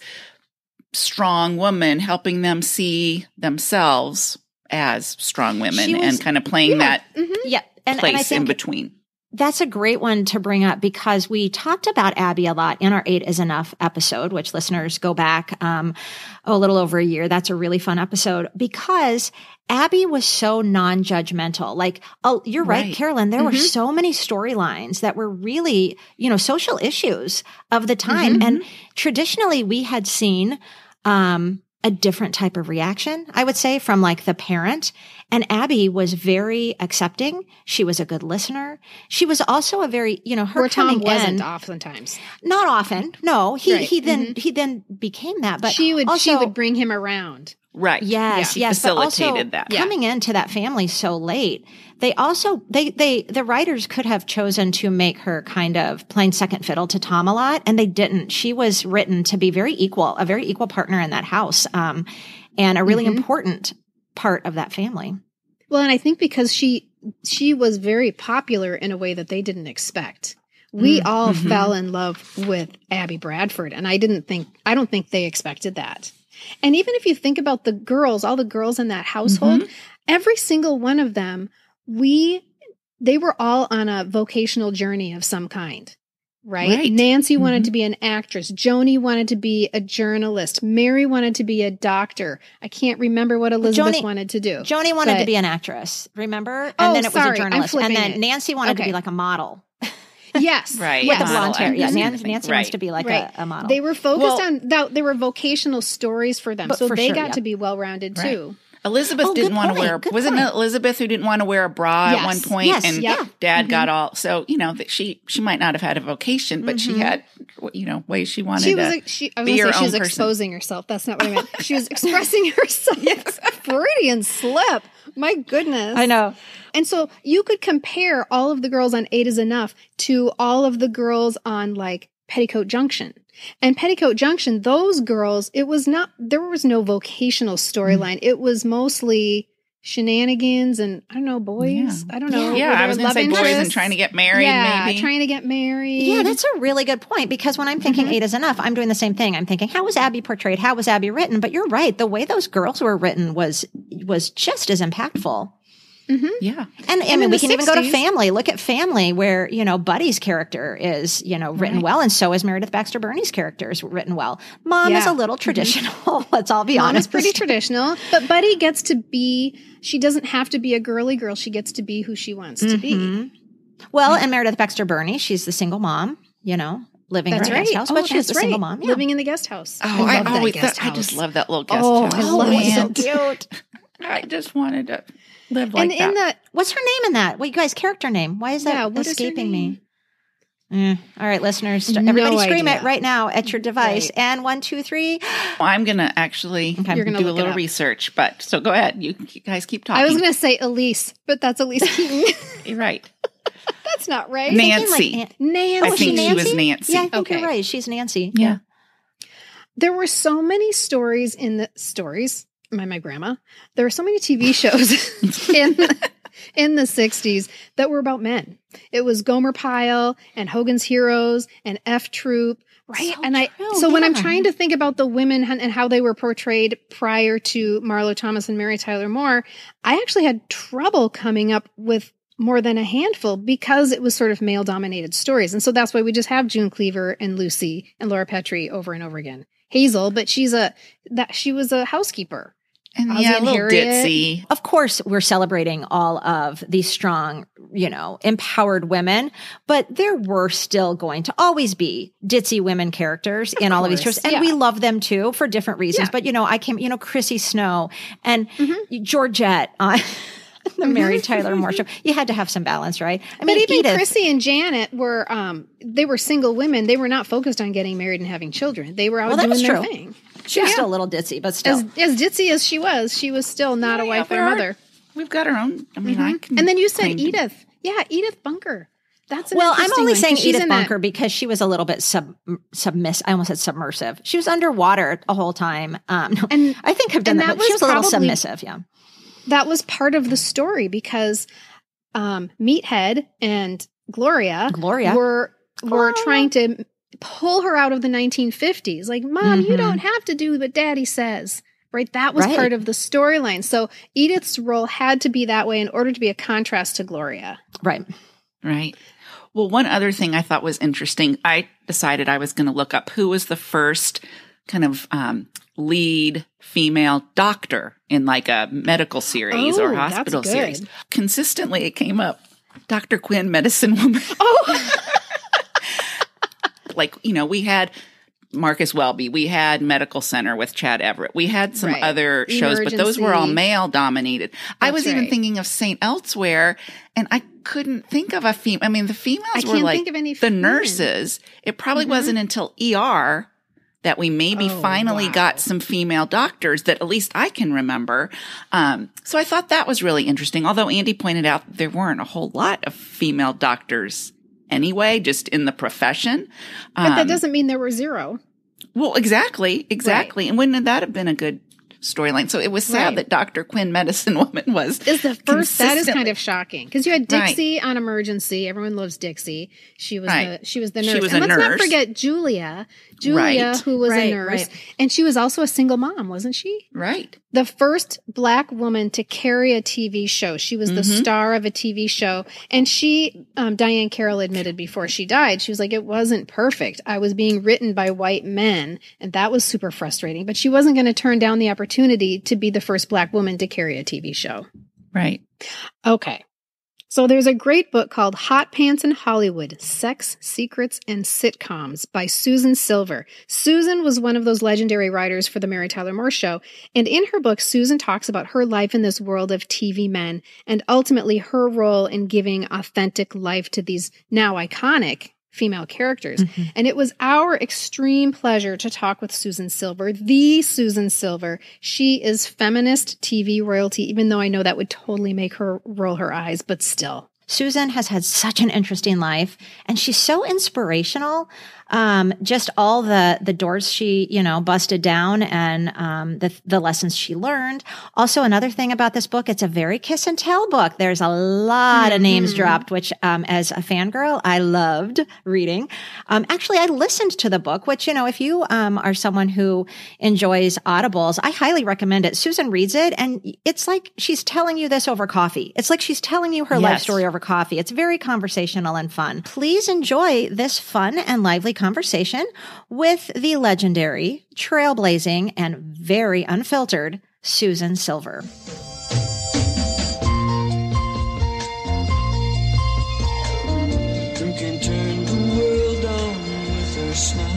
strong woman helping them see themselves as strong women was, and kind of playing yeah. that mm-hmm. yeah. and, place and I think- in between. That's a great one to bring up, because we talked about Abby a lot in our Eight is Enough episode, which listeners go back um, oh, a little over a year. That's a really fun episode, because Abby was so non-judgmental. Like, oh, you're right, right Carolyn. There mm-hmm. were so many storylines that were really, you know, social issues of the time. Mm-hmm. And traditionally we had seen um, a different type of reaction, I would say, from like the parent. And Abby was very accepting. She was a good listener. She was also a very, you know, her Where Tom coming wasn't in, oftentimes. Not often. No, he right. he then mm-hmm. he then became that. But she would also, she would bring him around. Right. Yes, yeah. yes. Facilitated but also that. Coming yeah. into that family so late, they also they they the writers could have chosen to make her kind of playing second fiddle to Tom a lot, and they didn't. She was written to be very equal, a very equal partner in that house, um, and a really mm-hmm. important part of that family. Well, and I think because she she was very popular in a way that they didn't expect. We mm. all mm-hmm. fell in love with Abby Bradford, and I didn't think I don't think they expected that. And even if you think about the girls, all the girls in that household, mm-hmm. every single one of them, we they were all on a vocational journey of some kind. Right? right. Nancy mm-hmm. wanted to be an actress. Joni wanted to be a journalist. Mary wanted to be a doctor. I can't remember what Elizabeth Joni, wanted to do. Joni wanted but, to be an actress, remember? And oh, then it was sorry, a journalist. And then it. Nancy wanted okay. to be like a model. Yes. Right. With yes. the blonde hair. Yeah, Nancy, Mm-hmm. Nancy right. wants to be like right. a, a model. They were focused well, on, that. They were vocational stories for them. But so for they sure, got yeah. to be well-rounded right. too. Elizabeth Oh, didn't good want to point. wear, Good wasn't point. it Elizabeth who didn't want to wear a bra Yes. at one point? Yes. And Yeah. dad got all, so, you know, that she, she might not have had a vocation, but she had, you know, ways she wanted She was, to a, she, I was be going her to say she own was person. exposing herself. That's not what I meant. She was expressing herself. Freudian slip. My goodness. I know. And so you could compare all of the girls on Eight is Enough to all of the girls on like Petticoat Junction. And Petticoat Junction, those girls, it was not, there was no vocational storyline. Mm. It was mostly shenanigans and, I don't know, boys. Yeah. I don't know. Yeah, I was going to say boys and trying to get married, yeah, maybe. trying to get married. Yeah, that's a really good point because when I'm thinking Mm-hmm. Eight is Enough, I'm doing the same thing. I'm thinking, how was Abby portrayed? How was Abby written? But you're right. The way those girls were written was was just as impactful. Mm-hmm. Yeah. And, I And mean, in we the can even go to sixties Family. Look at Family where, you know, Buddy's character is, you know, written Right. well. And so is Meredith Baxter Burney's character is written well. Mom is Yeah. a little traditional. Let's all be Mom honest. is pretty traditional, but Buddy gets to be, she doesn't have to be a girly girl. She gets to be who she wants to be. Mhm. Well, and Meredith Baxter Burney, she's the single mom, you know, living That's in her right. guest house, Oh, but she's that's the single right. mom. Yeah. Living in the guest house. Oh, I, love that always, guest that, I just house. love that little guest Oh, house. I love it. So man. cute. I just wanted to live like And that. in the, What's her name in that? What you guys character name? Why is that Yeah, what is her escaping name? me? Eh, all right, listeners, st- No everybody scream idea. it right now at your device. Right. And one, two, three. I'm going to actually Okay. You're gonna do a look it little up. research, but so go ahead. You, you guys keep talking. I was going to say Elise, but that's Elise Keaton. You're right. That's not right. Nancy. Like, Nancy. I was she think she was Nancy? Nancy. Yeah, I think Okay. you're right. She's Nancy. Yeah. There were so many stories in the stories. My my grandma. There were so many T V shows in the, in the sixties that were about men. It was Gomer Pyle and Hogan's Heroes and F Troop, right? So and I true, so when I'm yeah. trying to think about the women and and how they were portrayed prior to Marlo Thomas and Mary Tyler Moore, I actually had trouble coming up with more than a handful because it was sort of male dominated stories. And so that's why we just have June Cleaver and Lucy and Laura Petrie over and over again. Hazel, but she's a that she was a housekeeper. And Ozzie yeah, a and little Harriet. ditzy. Of course, we're celebrating all of these strong, you know, empowered women, but there were still going to always be ditzy women characters in all of these course, shows. And yeah. we love them too for different reasons. Yeah. But, you know, I came, you know, Chrissy Snow and Mm-hmm. Georgette on the Mary Tyler Moore show. You had to have some balance, right? I But even Edith, Chrissy and Janet were um they were single women. They were not focused on getting married and having children. They were out Well, that doing was their true. thing. she was yeah. still a little ditzy, but still. As as ditzy as she was, she was still not a Yeah, wife there or a are- mother. We've got our own. I mean, I can. And then you said claim to- Edith. Yeah, Edith Bunker. That's an Well, I'm interesting only one, saying 'cause she's Edith in that- Bunker because she was a little bit sub submiss. I almost said submersive. She was underwater the whole time. Um, no, And- I think I've done and that, that but she was was a little probably- submissive. Yeah. That was part of the story because um, Meathead and Gloria, Gloria. were were Gloria. trying to pull her out of the nineteen fifties. Like, Mom, you Mhm. don't have to do what Daddy says. Right? That was Right. part of the storyline. So Edith's role had to be that way in order to be a contrast to Gloria. Right. Right. Well, one other thing I thought was interesting, I decided I was going to look up who was the first kind of um, lead female doctor in like a medical series Oh, or that's hospital good. series. Consistently, it came up Doctor Quinn, medicine woman. Oh, Like, you know, we had Marcus Welby, we had Medical Center with Chad Everett, we had some Right. other shows, but those were all Emergency. male dominated. I That's was even right. thinking of Saint Elsewhere, and I couldn't think of a female. I mean, the females I were can't like think of any the women. nurses. It probably Mhm. wasn't until E R that we maybe Oh, finally wow. got some female doctors that at least I can remember. Um, so I thought that was really interesting. Although Andy pointed out there weren't a whole lot of female doctors anyway, just in the profession. but that Um, doesn't mean there were zero. well, exactly, exactly. Right. And wouldn't that have been a good storyline? So it was sad Right. that Doctor Quinn, medicine woman, was Is the first that is consistently- kind of shocking because you had Right. Dixie on Emergency. Everyone loves Dixie. She was Right. the she was the She nurse. was and a let's nurse. not forget Julia. Julia, Right. who was Right, a nurse, right. and she was also a single mom, wasn't she? right. The first Black woman to carry a T V show. She was the Mhm. star of a T V show, and she, um, Diane Carroll, admitted before she died, she was like, "It wasn't perfect. I was being written by white men, and that was super frustrating." But she wasn't going to turn down the opportunity to be the first Black woman to carry a T V show. Right. Okay. So there's a great book called Hot Pants in Hollywood, Sex, Secrets, and Sitcoms by Susan Silver. Susan was one of those legendary writers for the Mary Tyler Moore Show. And in her book, Susan talks about her life in this world of T V men and ultimately her role in giving authentic life to these now iconic female characters. Mm-hmm. And it was our extreme pleasure to talk with Susan Silver, the Susan Silver. She is feminist T V royalty, even though I know that would totally make her roll her eyes, but still. Susan has had such an interesting life, and she's so inspirational. Um, just all the, the doors she, you know, busted down and, um, the, the lessons she learned. Also, another thing about this book, it's a very kiss and tell book. There's a lot mm-hmm. of names dropped, which, um, as a fangirl, I loved reading. Um, actually, I listened to the book, which, you know, if you, um, are someone who enjoys audibles, I highly recommend it. Susan reads it, and it's like she's telling you this over coffee. It's like she's telling you her yes. life story over coffee. It's very conversational and fun. Please enjoy this fun and lively conversation with the legendary, trailblazing, and very unfiltered Susan Silver. Who can turn the world on with her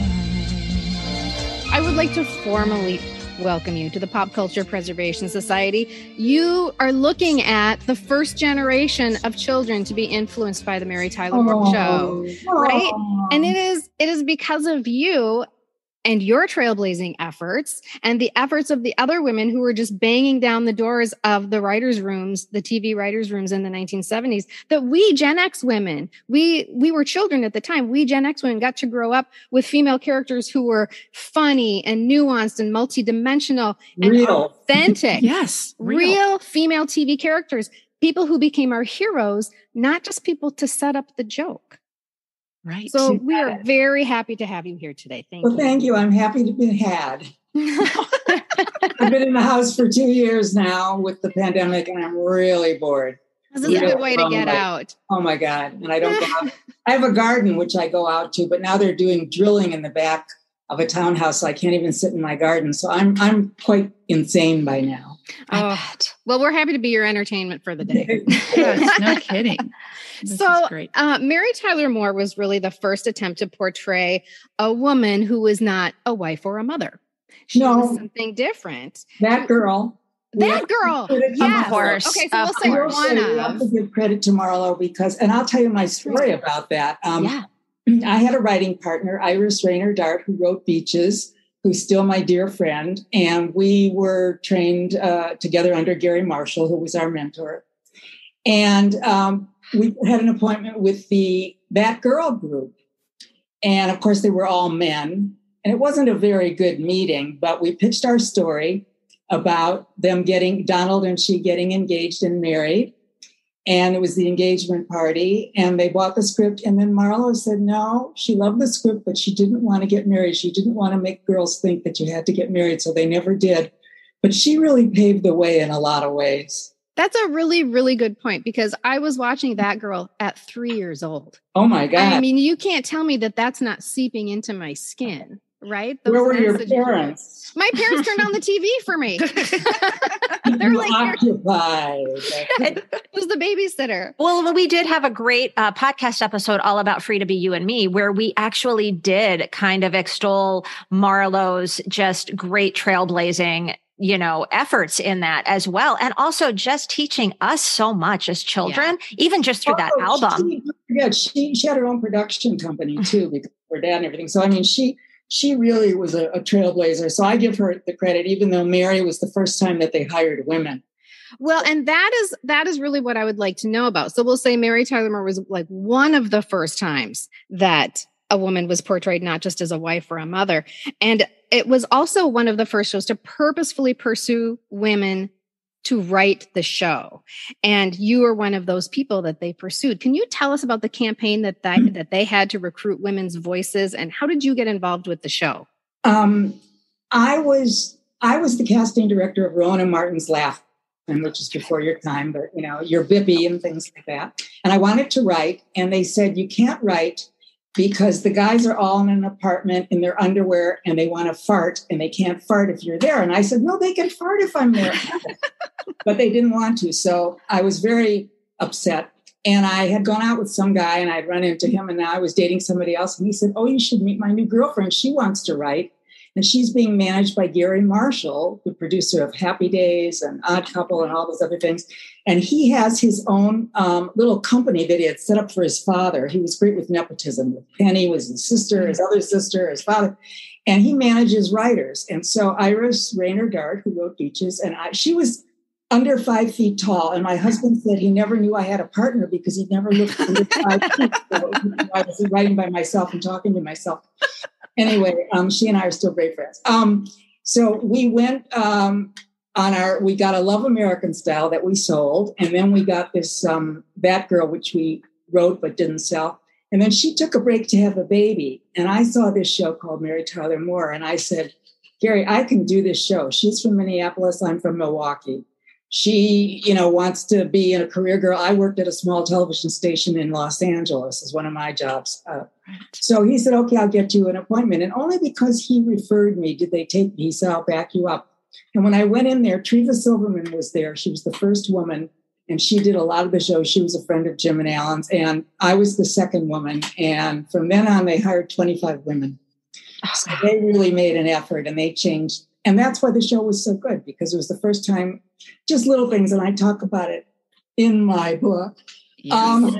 smile? I would like to formally welcome you to the Pop Culture Preservation Society. You are looking at the first generation of children to be influenced by the Mary Tyler Moore oh, Show, right? Oh. And it is it is because of you and your trailblazing efforts and the efforts of the other women who were just banging down the doors of the writers' rooms, the T V writers' rooms in the nineteen seventies, that we Gen X women, we we were children at the time, we Gen X women got to grow up with female characters who were funny and nuanced and multidimensional and real. authentic. Yes. Real. real female T V characters, people who became our heroes, not just people to set up the joke. Right. So we are very happy to have you here today. Thank well, you. Well, thank you. I'm happy to be had. I've been in the house for two years now with the pandemic, and I'm really bored. This is yeah. a good way to get like, out. Oh my God. And I don't go out. I have a garden, which I go out to, but now they're doing drilling in the back of a townhouse. So I can't even sit in my garden. So I'm, I'm quite insane by now. I oh, bet. Well, we're happy to be your entertainment for the day. Yes, no kidding. This so uh, Mary Tyler Moore was really the first attempt to portray a woman who was not a wife or a mother. She no. was something different. That girl. That girl. Yes. Of course. Okay, so we'll of say course. one we of. have to give credit to Marlo because, and I'll tell you my story about that. Um, yeah. I had a writing partner, Iris Rayner Dart, who wrote Beaches, who's still my dear friend. And we were trained uh, together under Gary Marshall, who was our mentor. And um, we had an appointment with the That Girl group. And of course, they were all men. And it wasn't a very good meeting, but we pitched our story about them getting, Donald and she getting engaged and married. And it was the engagement party. And they bought the script. And then Marlo said, no, she loved the script, but she didn't want to get married. She didn't want to make girls think that you had to get married. So they never did. But she really paved the way in a lot of ways. That's a really, really good point, because I was watching That Girl at three years old. Oh, my God. I mean, you can't tell me that that's not seeping into my skin, right? Those Where were your parents? My parents turned on the T V for me. They're like occupied. It was the babysitter. Well, we did have a great uh, podcast episode all about Free to Be You and Me, where we actually did kind of extol Marlo's just great trailblazing, you know, efforts in that as well. And also just teaching us so much as children, yeah. even just through oh, that album. She, yeah, she, she had her own production company too, because of her dad and everything. So, I mean, she, she really was a, a trailblazer. So I give her the credit, even though Mary was the first time that they hired women. Well, and that is, that is really what I would like to know about. So we'll say Mary Tyler Moore was like one of the first times that a woman was portrayed not just as a wife or a mother. And it was also one of the first shows to purposefully pursue women to write the show. And you were one of those people that they pursued. Can you tell us about the campaign that they, that they had to recruit women's voices, and how did you get involved with the show? Um, I was I was the casting director of Rowan and Martin's Laugh, which is before your time, but you know, you're Bippy and things like that. And I wanted to write, and they said, you can't write because the guys are all in an apartment in their underwear and they want to fart, and they can't fart if you're there. And I said, no, they can fart if I'm there. But they didn't want to. So I was very upset. And I had gone out with some guy and I'd run into him and now I was dating somebody else. And he said, oh, you should meet my new girlfriend. She wants to write. And she's being managed by Gary Marshall, the producer of Happy Days and Odd Couple and all those other things. And he has his own um, little company that he had set up for his father. He was great with nepotism. Penny was his sister, his other sister, his father. And he manages writers. And so Iris Rayner Dart, who wrote Beaches, and I, she was under five feet tall. And my husband said he never knew I had a partner because he never looked under five feet. So I was writing by myself and talking to myself. Anyway, um, she and I are still great friends. Um, so we went um, on our, we got a Love American Style that we sold. And then we got this um, Batgirl, which we wrote but didn't sell. And then she took a break to have a baby. And I saw this show called Mary Tyler Moore. And I said, Gary, I can do this show. She's from Minneapolis. I'm from Milwaukee. She, you know, wants to be a career girl. I worked at a small television station in Los Angeles as one of my jobs. Uh, so he said, okay, I'll get you an appointment. And only because he referred me did they take me. He said, I'll back you up. And when I went in there, Treva Silverman was there. She was the first woman, and she did a lot of the show. She was a friend of Jim and Alan's, and I was the second woman. And from then on, they hired twenty-five women. So they really made an effort, and they changed. And that's why the show was so good, because it was the first time, just little things. And I talk about it in my book. Yes. Um,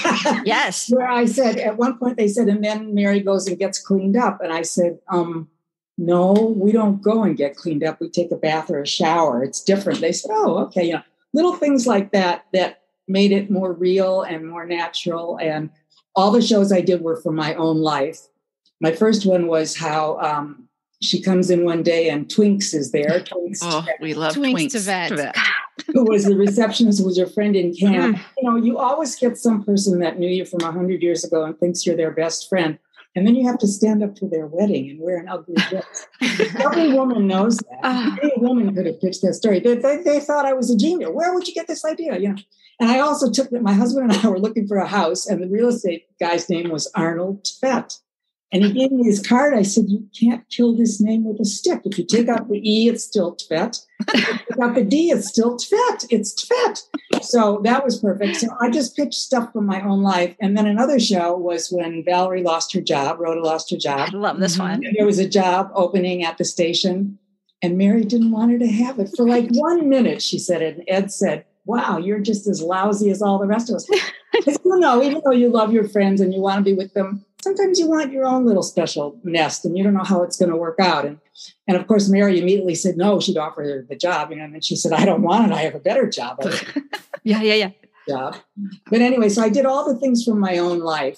yes. Where I said, at one point they said, and then Mary goes and gets cleaned up. And I said, um, no, we don't go and get cleaned up. We take a bath or a shower. It's different. They said, oh, okay. You know, little things like that, that made it more real and more natural. And all the shows I did were from my own life. My first one was how, um, she comes in one day and Twinks is there. Twinks, oh, we love Twinks, Twinks. Tibet. who was the receptionist, who was your friend in camp. Mm. You know, you always get some person that knew you from a hundred years ago and thinks you're their best friend. And then you have to stand up for their wedding and wear an ugly dress. Every woman knows that. Uh, Any woman could have pitched that story. They, they, they thought I was a genius. Where would you get this idea? You know. And I also took that. My husband and I were looking for a house, and the real estate guy's name was Arnold Tvet. And he gave me his card. I said, you can't kill this name with a stick. If you take out the E, it's still Tvet. If you take out the D, it's still Tvet. It's Tvet. So that was perfect. So I just pitched stuff from my own life. And then another show was when Valerie lost her job, Rhoda lost her job. I love this one. And there was a job opening at the station, and Mary didn't want her to have it. For like one minute, she said it. And Ed said, wow, you're just as lousy as all the rest of us. Because you know, even though you love your friends and you want to be with them, sometimes you want your own little special nest and you don't know how it's going to work out. And, and of course, Mary immediately said, no, she'd offer her the job. You know, and then she said, I don't want it. I have a better job. yeah, yeah, yeah. Job. But anyway, so I did all the things from my own life.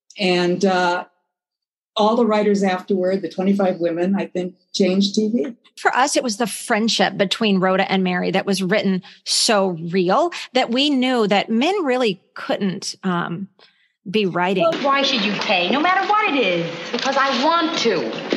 And uh, all the writers afterward, the twenty-five women, I think, changed T V. For us, it was the friendship between Rhoda and Mary that was written so real that we knew that men really couldn't um, be writing. Well, why should you pay, no matter what it is? Because I want to.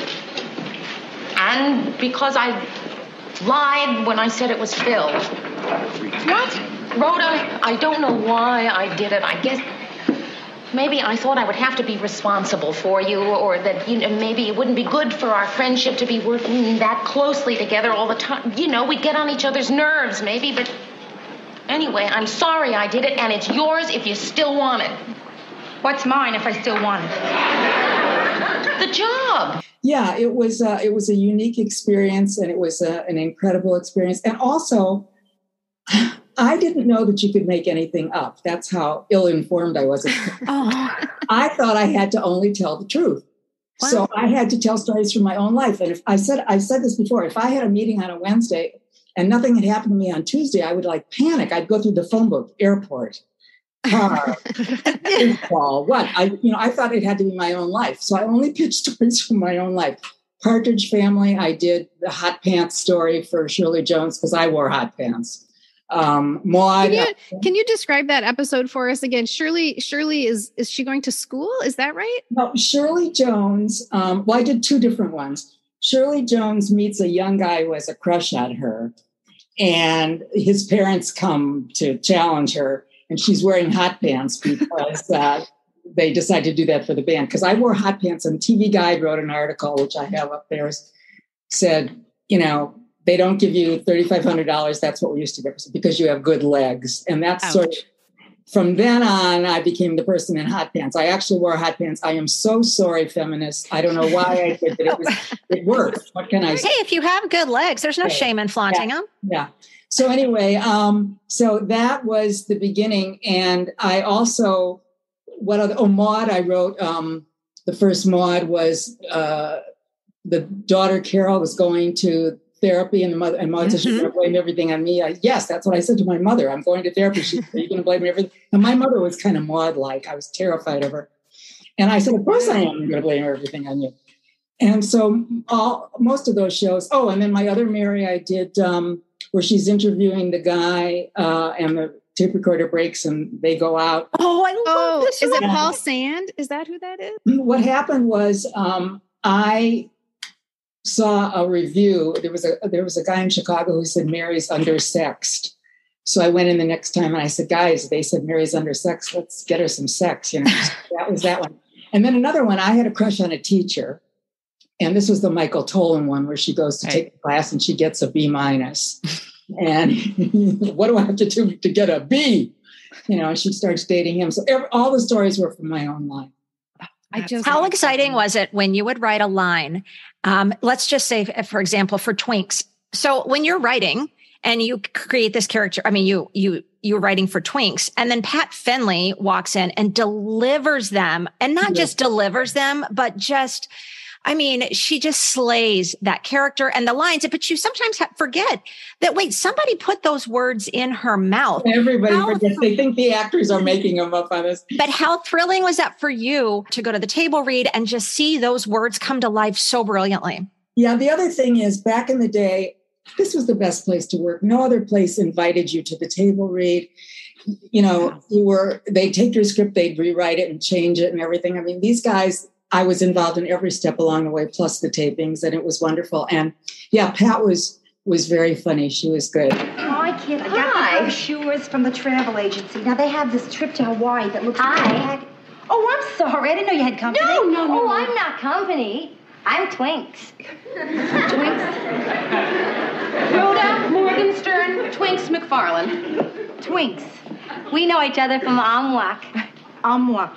And because I lied when I said it was Phil. What? Rhoda, I don't know why I did it. I guess maybe I thought I would have to be responsible for you, or that, you know, maybe it wouldn't be good for our friendship to be working that closely together all the time. You know, we'd get on each other's nerves, maybe, but anyway, I'm sorry I did it, and it's yours if you still want it. What's mine if I still want it? The job. Yeah, it was uh, it was a unique experience, and it was uh, an incredible experience. And also, I didn't know that you could make anything up. That's how ill-informed I was. Oh. I thought I had to only tell the truth. Wow. So I had to tell stories from my own life. And if I said, I've said this before, if I had a meeting on a Wednesday and nothing had happened to me on Tuesday, I would like panic. I'd go through the phone book, airport, car, baseball, what? I, you know, I thought it had to be my own life. So I only pitched stories from my own life. Partridge Family, I did the hot pants story for Shirley Jones because I wore hot pants. Um, Maude, can you, can you describe that episode for us again? Shirley, Shirley is, is she going to school? Is that right? No, Shirley Jones. Um, well, I did two different ones. Shirley Jones meets a young guy who has a crush on her, and his parents come to challenge her, and she's wearing hot pants because uh, they decide to do that for the band. Because I wore hot pants, and T V Guide wrote an article, which I have up there, said, you know, they don't give you thirty-five hundred dollars. That's what we used to get because you have good legs. And that's Ouch. sort of, from then on, I became the person in hot pants. I actually wore hot pants. I am so sorry, feminists. I don't know why I did, but it was, it worked. What can I say? Hey, if you have good legs, there's no Okay. shame in flaunting Yeah. them. Yeah. So anyway, um, so that was the beginning. And I also, what other, oh, Maude, I wrote, um, the first Maude was, uh, the daughter Carol was going to therapy, and the mother and Maude said, she's going to blame everything on me. I, yes, that's what I said to my mother. I'm going to therapy. She's going to blame everything. And my mother was kind of Maude-like. I was terrified of her. And I said, of course I am. I'm going to blame everything on you. And so all, most of those shows, oh, and then my other Mary I did um, where she's interviewing the guy uh, and the tape recorder breaks and they go out. Oh, I love Oh, this. is it Yeah. Paul Sand? Is that who that is? What happened was um, I saw a review. There was a there was a guy in Chicago who said Mary's undersexed. So I went in the next time and I said, guys, they said Mary's undersexed. Let's get her some sex. You know, that was that one. And then another one, I had a crush on a teacher. And this was the Michael Tolan one where she goes to Right. take the class and she gets a B minus. And what do I have to do to get a B? You know, and she starts dating him. So every, all the stories were from my own life. I just How exciting was it when you would write a line? Um, let's just say, for example, for Twinks. So when you're writing and you create this character, I mean, you, you, you're writing for Twinks, and then Pat Finley walks in and delivers them, and not Yes. just delivers them, but just, I mean, she just slays that character and the lines. But you sometimes ha- forget that, wait, somebody put those words in her mouth. Everybody How forgets. They think the actors are making them up on us. But how thrilling was that for you to go to the table read and just see those words come to life so brilliantly? Yeah, the other thing is, back in the day, this was the best place to work. No other place invited you to the table read. You know, you were, they'd take your script, they'd rewrite it and change it and everything. I mean, these guys, I was involved in every step along the way, plus the tapings, and it was wonderful. And yeah, Pat was was very funny. She was good. Hi, kid. I got the brochures from the travel agency. Now, they have this trip to Hawaii that looks like a bag. Oh, I'm sorry. I didn't know you had company. No, no, no. Oh, I'm not company. I'm Twinks. Twinks. Rhoda Morgenstern, Twinks McFarlane. Twinks. We know each other from Amwak. Amwak.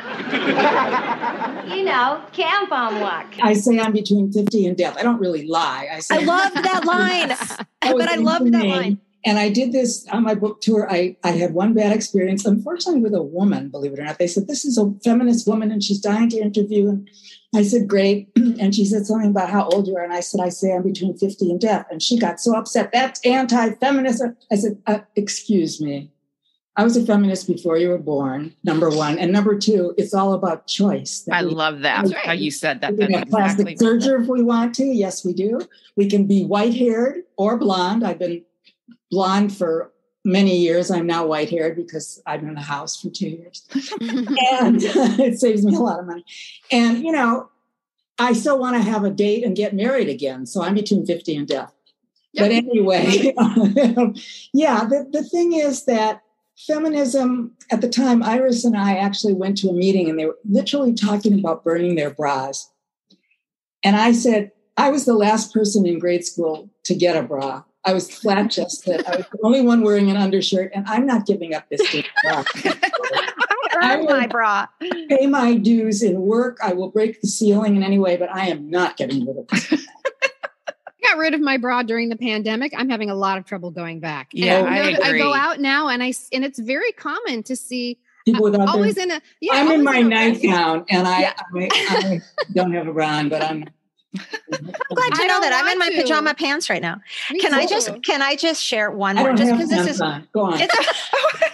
You know, Camp Amwak. I say I'm between fifty and death. I don't really lie. I say I loved that line. That was But I loved that insane. line. And I did this on my book tour. I, I had one bad experience, unfortunately, with a woman, believe it or not. They said, this is a feminist woman and she's dying to interview. And I said, great. And she said something about how old you are. And I said, I say I'm between fifty and death. And she got so upset. That's anti-feminist. I said, uh, excuse me. I was a feminist before you were born, number one. And number two, it's all about choice. That I we- love that, how you said that. We can That's have plastic exactly surgery if we want to. Yes, we do. We can be white-haired or blonde. I've been blonde for many years. I'm now white-haired because I'm in the house for two years. And it saves me a lot of money. And, you know, I still want to have a date and get married again. So I'm between fifty and death. But anyway, yeah, the, the thing is that feminism, at the time, Iris and I actually went to a meeting and they were literally talking about burning their bras. And I said, I was the last person in grade school to get a bra. I was flat chested. I was the only one wearing an undershirt, and I'm not giving up this big bra. I earned my bra. Pay my dues in work. I will break the ceiling in any way, but I am not getting rid of it. I got rid of my bra during the pandemic. I'm having a lot of trouble going back. Yeah, And I know that I go agree. out now, and I s- and it's very common to see People without always their, in a. Yeah, I'm in always my a vest. nightgown, and I, Yeah. I, I don't have a bra on, but I'm. I'm glad to I know don't that I'm in my want to. pajama pants right now. Me Can I too. just can I just share one I more? don't Just have because this pants is on. Go on. it's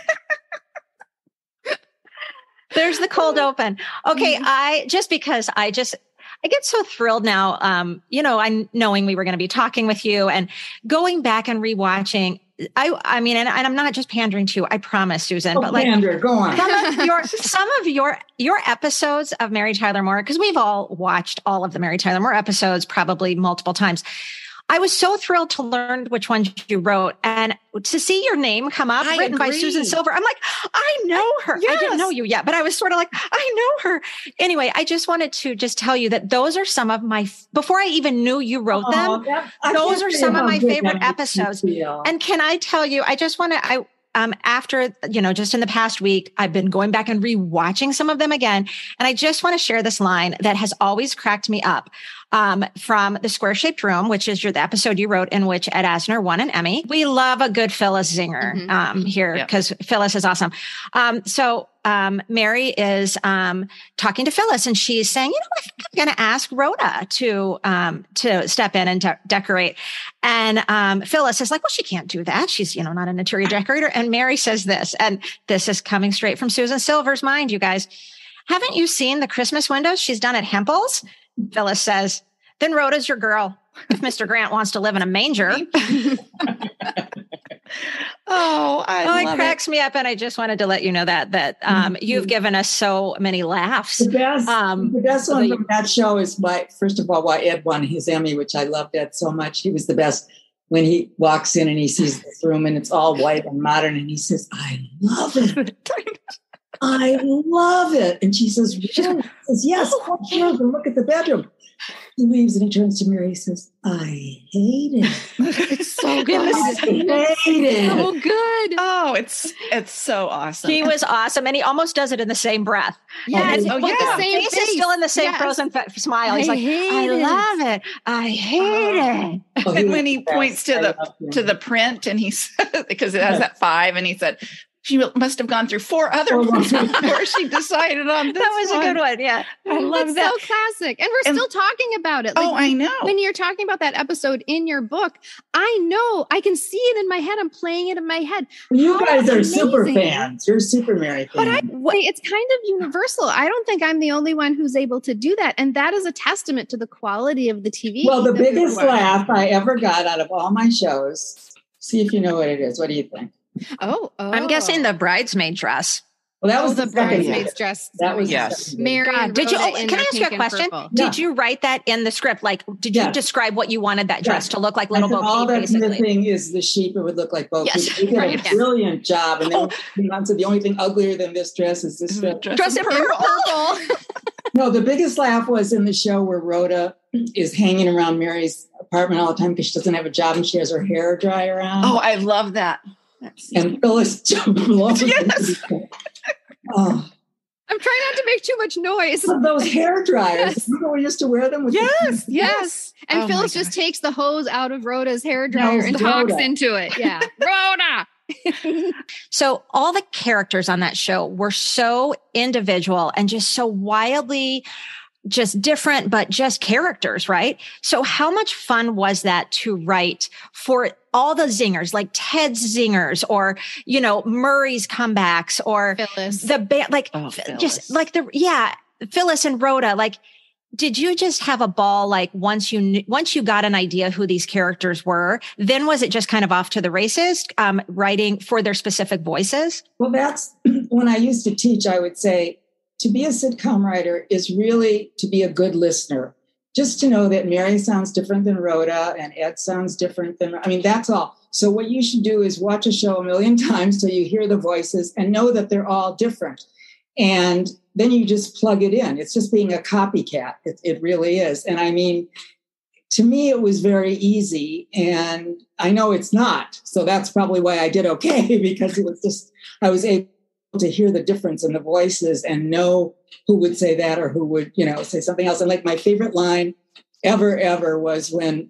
there's the cold open. Okay, I just because I just I get so thrilled now. Um, you know, I'm knowing we were going to be talking with you and going back and rewatching. I I mean, and, and I'm not just pandering to you. I promise, Susan. Oh, but like Sandra, go on. some of your some of your your episodes of Mary Tyler Moore, because we've all watched all of the Mary Tyler Moore episodes probably multiple times. I was so thrilled to learn which ones you wrote and to see your name come up, I written by agree. Susan Silver. I'm like, I know her. I didn't Yes. know you yet, but I was sort of like, I know her. Anyway, I just wanted to just tell you that those are some of my, before I even knew you wrote them, Oh, that- I those can't are say some of how my good favorite that makes me episodes. feel. And can I tell you, I just want to, I, um, after, you know, just in the past week, I've been going back and rewatching some of them again. And I just want to share this line that has always cracked me up. Um, from The Square Shaped Room, which is your, the episode you wrote in which Ed Asner won an Emmy. We love a good Phyllis zinger, Mm-hmm. um, here because yeah. Phyllis is awesome. Um, so, um, Mary is, um, talking to Phyllis and she's saying, you know, I think I'm going to ask Rhoda to, um, to step in and de- decorate. And, um, Phyllis is like, well, she can't do that. She's, you know, not an interior decorator. And Mary says this, and this is coming straight from Susan Silver's mind, you guys. Haven't you seen the Christmas windows she's done at Hempel's? Phyllis says, then Rhoda's your girl if Mister Grant wants to live in a manger. Oh, I oh, love it cracks it. me up. And I just wanted to let you know that, that um, you've given us so many laughs. The best, um, the best one the, from that show is why, first of all, why Ed won his Emmy, which I loved Ed so much. He was the best when he walks in and he sees this room and it's all white and modern. And he says, I love it. I love it. And she says, really? He says, yes, come here and look at the bedroom. He leaves and he turns to Mary. He says, I hate it. It's so good. I hate it. So good. Oh, it's it's so awesome. He was awesome. And he almost does it in the same breath. Yes. And oh, with yeah. the same face is still in the same yes. frozen fa- smile. He's I like, I it. love it. I hate it. Oh, And when he points to the to the print and he said, because it has that five, and he said, she must have gone through four other ones before she decided on this. That was one. a good one. Yeah. I love it's that. So classic. And we're And, still talking about it. Like, oh, I know. When you're talking about that episode in your book, I know, I can see it in my head. I'm playing it in my head. You How guys are amazing. super fans. You're super Mary fans. But I, it's kind of universal. I don't think I'm the only one who's able to do that. And that is a testament to the quality of the T V. Well, the biggest laugh I ever got out of all my shows, see if you know what it is. What do you think? Oh, oh. I'm guessing the bridesmaid dress. Well, that oh, was the, the bridesmaid's dress. That was yes. Mary. God, did you? Oh, in can I her ask you a pink and question? purple. Did Yeah. you write that in the script? Like, did you Yeah. describe what you wanted that dress Yeah. to look like? Little said, Bo all Peep, that's basically. missing is the sheep. It would look like Bo Yes, Peep. They did right, a yes. brilliant job. And Oh. then said the only thing uglier than this dress is this dress. Dress Dress in purple. No, the biggest laugh was in the show where Rhoda is hanging around Mary's apartment all the time because she doesn't have a job and she has her hair dry around. Oh, I love that. And Phyllis blows. Yes. Oh. I'm trying not to make too much noise. Those hair dryers. Yes. Remember we used to wear them with Yes, yes. And Oh Phyllis my just gosh. takes the hose out of Rhoda's hair dryer Yells and to talks Rhoda. into it. Yeah. Rhoda. So all the characters on that show were so individual and just so wildly just different, but just characters, right? So how much fun was that to write for all the zingers, like Ted's zingers or, you know, Murray's comebacks or Phyllis. the band, like Oh, f- Phyllis. just like the, yeah, Phyllis and Rhoda, like, did you just have a ball? Like once you, knew, once you got an idea who these characters were, then was it just kind of off to the races, um, writing for their specific voices? Well, that's when I used to teach, I would say to be a sitcom writer is really to be a good listener. Just to know that Mary sounds different than Rhoda and Ed sounds different than, I mean, that's all. So what you should do is watch a show a million times till you hear the voices and know that they're all different. And then you just plug it in. It's just being a copycat. It, it really is. And I mean, to me, it was very easy. And I know it's not. So that's probably why I did okay, because it was just, I was able to hear the difference in the voices and know who would say that or who would, you know, say something else. And like my favorite line ever, ever was when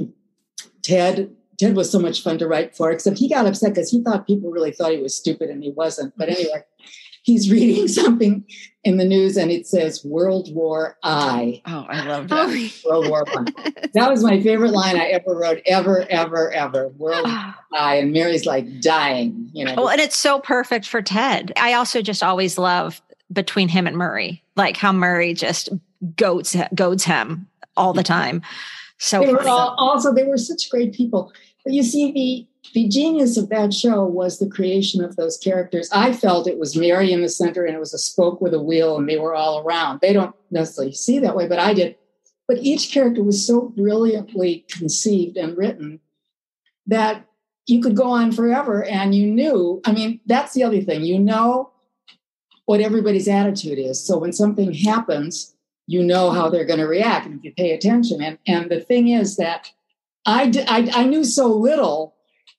Ted, Ted was so much fun to write for, except he got upset because he thought people really thought he was stupid and he wasn't. But anyway, he's reading something in the news and it says World War I. Oh, I love that. Oh, World War One. That was my favorite line I ever wrote, ever, ever, ever. World War I. And Mary's like dying, you know. Well, and it's so perfect for Ted. I also just always love between him and Murray, like how Murray just goads, goads him all the time. So they were funny. all, also, they were such great people. But you see, the the genius of that show was the creation of those characters. I felt it was Mary in the center and it was a spoke with a wheel and they were all around. They don't necessarily see that way, but I did. But each character was so brilliantly conceived and written that you could go on forever and you knew, I mean, that's the other thing. You know what everybody's attitude is. So when something happens, you know how they're going to react and if you pay attention. And, and the thing is that I, did, I, I knew so little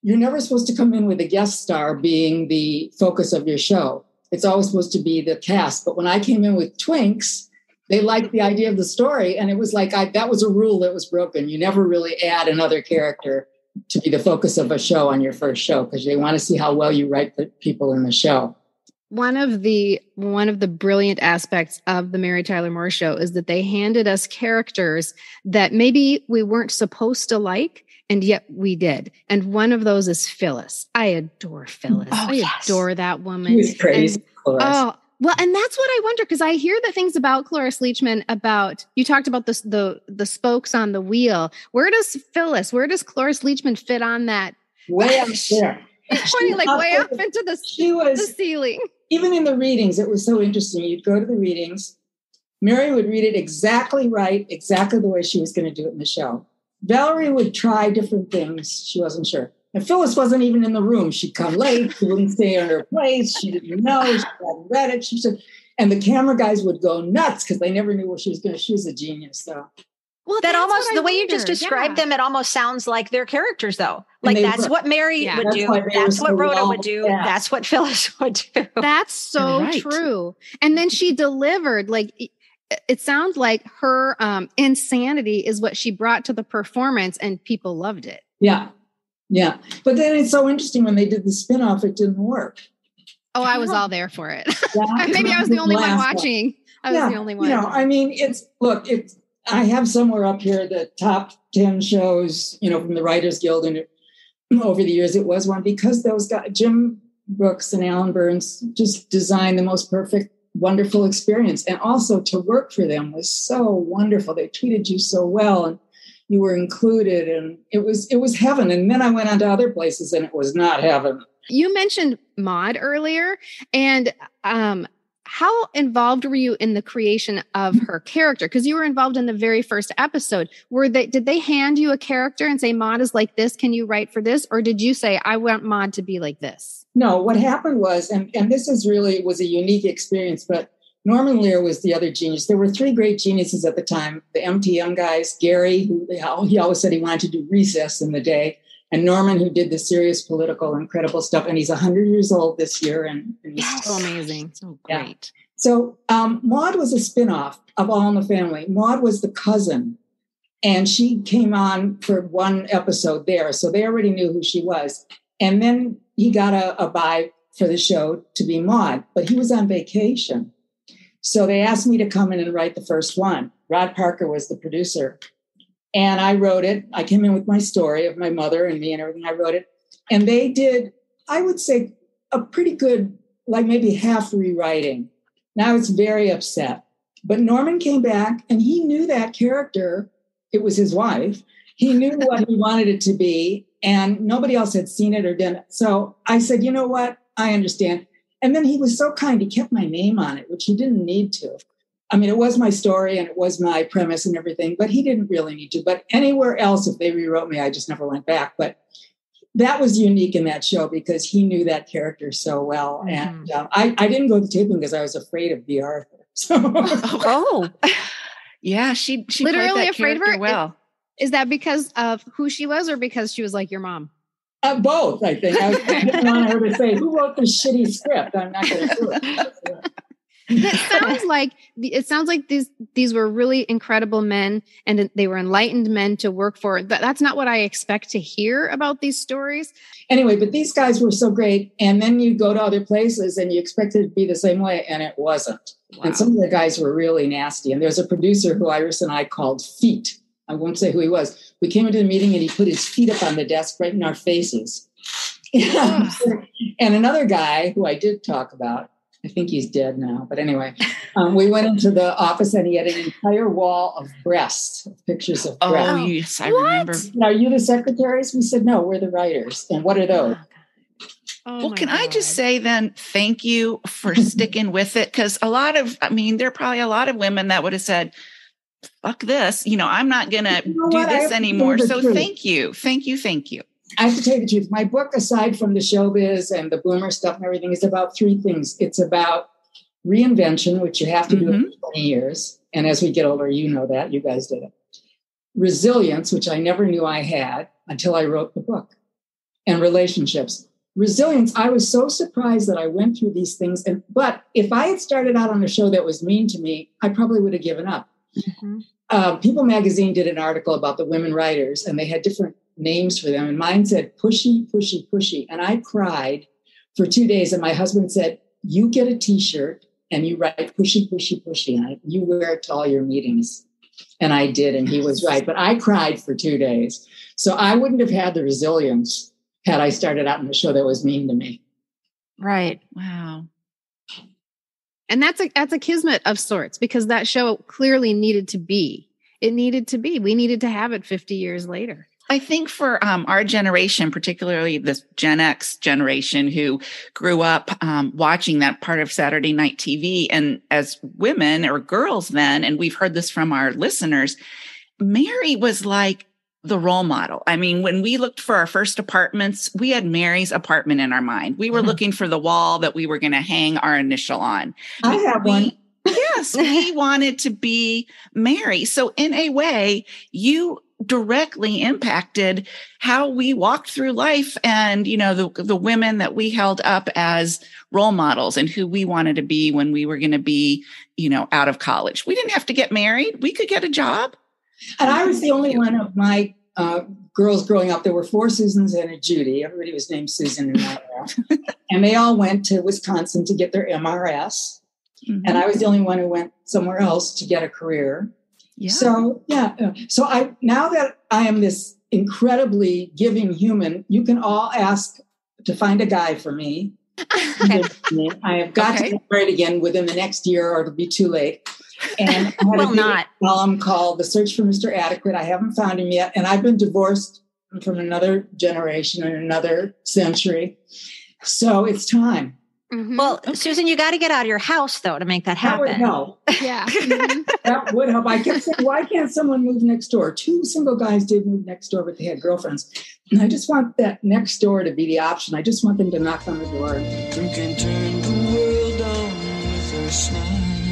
you're never supposed to come in with a guest star being the focus of your show. It's always supposed to be the cast. But when I came in with Twinks, they liked the idea of the story. And it was like, I, that was a rule that was broken. You never really add another character to be the focus of a show on your first show, because they want to see how well you write the people in the show. One of the one of the brilliant aspects of the Mary Tyler Moore Show is that they handed us characters that maybe we weren't supposed to like, and yet we did. And one of those is Phyllis. I adore Phyllis. Oh, I yes. adore that woman. She was crazy. And, oh, well, and that's what I wonder, because I hear the things about Cloris Leachman about, you talked about the, the, the spokes on the wheel. Where does Phyllis, where does Cloris Leachman fit on that? Way up there. Pointing like way up into the, she was, the ceiling. Even in the readings, it was so interesting. You'd go to the readings. Mary would read it exactly right, exactly the way she was going to do it in the show. Valerie would try different things. She wasn't sure. And Phyllis wasn't even in the room. She'd come late. She wouldn't stay in her place. She didn't know. She hadn't read it. She said, and the camera guys would go nuts because they never knew what she was going to. She was a genius, though. Well, that almost, the way wonder. you just described yeah. them, it almost sounds like their characters, though. Like, that's were, what Mary yeah, would that's do. That's what so Rhoda well. would do. Yeah. That's what Phyllis would do. That's so Right. true. And then she delivered, like, it, it sounds like her um, insanity is what she brought to the performance, and people loved it. Yeah. Yeah. But then it's so interesting when they did the spinoff, it didn't work. Oh, I was all there for it. Yeah. Maybe I was the only one watching. One. I was yeah. the only one. You know, I mean, it's, look, it's, I have somewhere up here the top ten shows, you know, from the Writers Guild. And it, over the years, it was one because those guys, Jim Brooks and Alan Burns, just designed the most perfect, wonderful experience. And also to work for them was so wonderful. They treated you so well and you were included, and it was, it was heaven. And then I went on to other places and it was not heaven. You mentioned Maude earlier, and um, how involved were you in the creation of her character? Because you were involved in the very first episode. Were they, did they hand you a character and say, Maude is like this, can you write for this? Or did you say, I want Maude to be like this? No, what happened was, and, and this is really was a unique experience, but Norman Lear was the other genius. There were three great geniuses at the time. The M T M guys, Gary, who he always said he wanted to do Recess in the day, and Norman, who did the serious political, incredible stuff. And he's one hundred years old this year. And, and he's so amazing. So great. Yeah. So um, Maude was a spinoff of All in the Family. Maude was the cousin, and she came on for one episode there. So they already knew who she was. And then he got a, a buy for the show to be Maude, but he was on vacation. So they asked me to come in and write the first one. Rod Parker was the producer. And I wrote it. I came in with my story of my mother and me and everything. I wrote it. And they did, I would say, a pretty good, like maybe half rewriting. Now it's very upset. But Norman came back and he knew that character. It was his wife. He knew what he wanted it to be. And nobody else had seen it or done it. So I said, you know what? I understand. And then he was so kind. He kept my name on it, which he didn't need to. I mean, it was my story and it was my premise and everything, but he didn't really need to. But anywhere else, if they rewrote me, I just never went back. But that was unique in that show because he knew that character so well. Mm-hmm. And uh, I, I didn't go to taping because I was afraid of B. Arthur. So. Oh, yeah. She, she literally played that afraid of her. Well, is, is that because of who she was or because she was like your mom? Uh, both, I think. I, I didn't want her to say, who wrote this shitty script? I'm not going to do it. It sounds like it sounds like these these were really incredible men, and they were enlightened men to work for. That's not what I expect to hear about these stories. Anyway, but these guys were so great. And then you go to other places and you expect it to be the same way, and it wasn't. Wow. And some of the guys were really nasty. And there's a producer who Iris and I called Feet. I won't say who he was. We came into the meeting and he put his feet up on the desk right in our faces. Yeah. And another guy who I did talk about, I think he's dead now. But anyway, um, we went into the office and he had an entire wall of breasts, pictures of breasts. Oh, yes, I what? remember. Are you the secretaries? We said, no, we're the writers. And what are those? Oh, well, can God. I just say then, thank you for sticking with it? Because a lot of, I mean, there are probably a lot of women that would have said, fuck this, you know, I'm not going to you know do this anymore. So truth. thank you. Thank you. Thank you. I have to tell you the truth. My book, aside from the showbiz and the boomer stuff and everything, is about three things. It's about reinvention, which you have to mm-hmm. do for twenty years. And as we get older, you know that. You guys did it. Resilience, which I never knew I had until I wrote the book. and relationships. Resilience, I was so surprised that I went through these things. And but if I had started out on a show that was mean to me, I probably would have given up. Mm-hmm. Uh, People Magazine did an article about the women writers, and they had different names for them. And mine said pushy, pushy, pushy. And I cried for two days. And my husband said, you get a T-shirt and you write pushy, pushy, pushy. And you wear it to all your meetings. And I did. And he was right. But I cried for two days. So I wouldn't have had the resilience had I started out in a show that was mean to me. Right. Wow. And that's a that's a kismet of sorts, because that show clearly needed to be. It needed to be. We needed to have it fifty years later. I think for um, our generation, particularly this Gen X generation who grew up um, watching that part of Saturday night T V, and as women or girls then, and we've heard this from our listeners, Mary was like the role model. I mean, when we looked for our first apartments, we had Mary's apartment in our mind. We were mm-hmm. looking for the wall that we were going to hang our initial on. I have we, one. Yes, we wanted to be Mary. So in a way, you directly impacted how we walked through life, and, you know, the, the women that we held up as role models and who we wanted to be when we were going to be, you know, out of college. We didn't have to get married. We could get a job. And I was the only one of my uh, girls growing up. There were four Susans and a Judy. Everybody was named Susan in my era. And they all went to Wisconsin to get their M R S. Mm-hmm. And I was the only one who went somewhere else to get a career. Yeah. So, yeah. So I now that I am this incredibly giving human, you can all ask to find a guy for me. I have got okay. to get married again within the next year, or it'll be too late. And I had well, a not. column called The Search for Mister Adequate. I haven't found him yet. And I've been divorced from another generation and another century. So it's time. Mm-hmm. Well, okay. Susan, you got to get out of your house, though, to make that happen. That would help. Yeah. Mm-hmm. That would help. I kept saying, why can't someone move next door? Two single guys did move next door, but they had girlfriends. And I just want that next door to be the option. I just want them to knock on the door. You can turn the world on with a smile.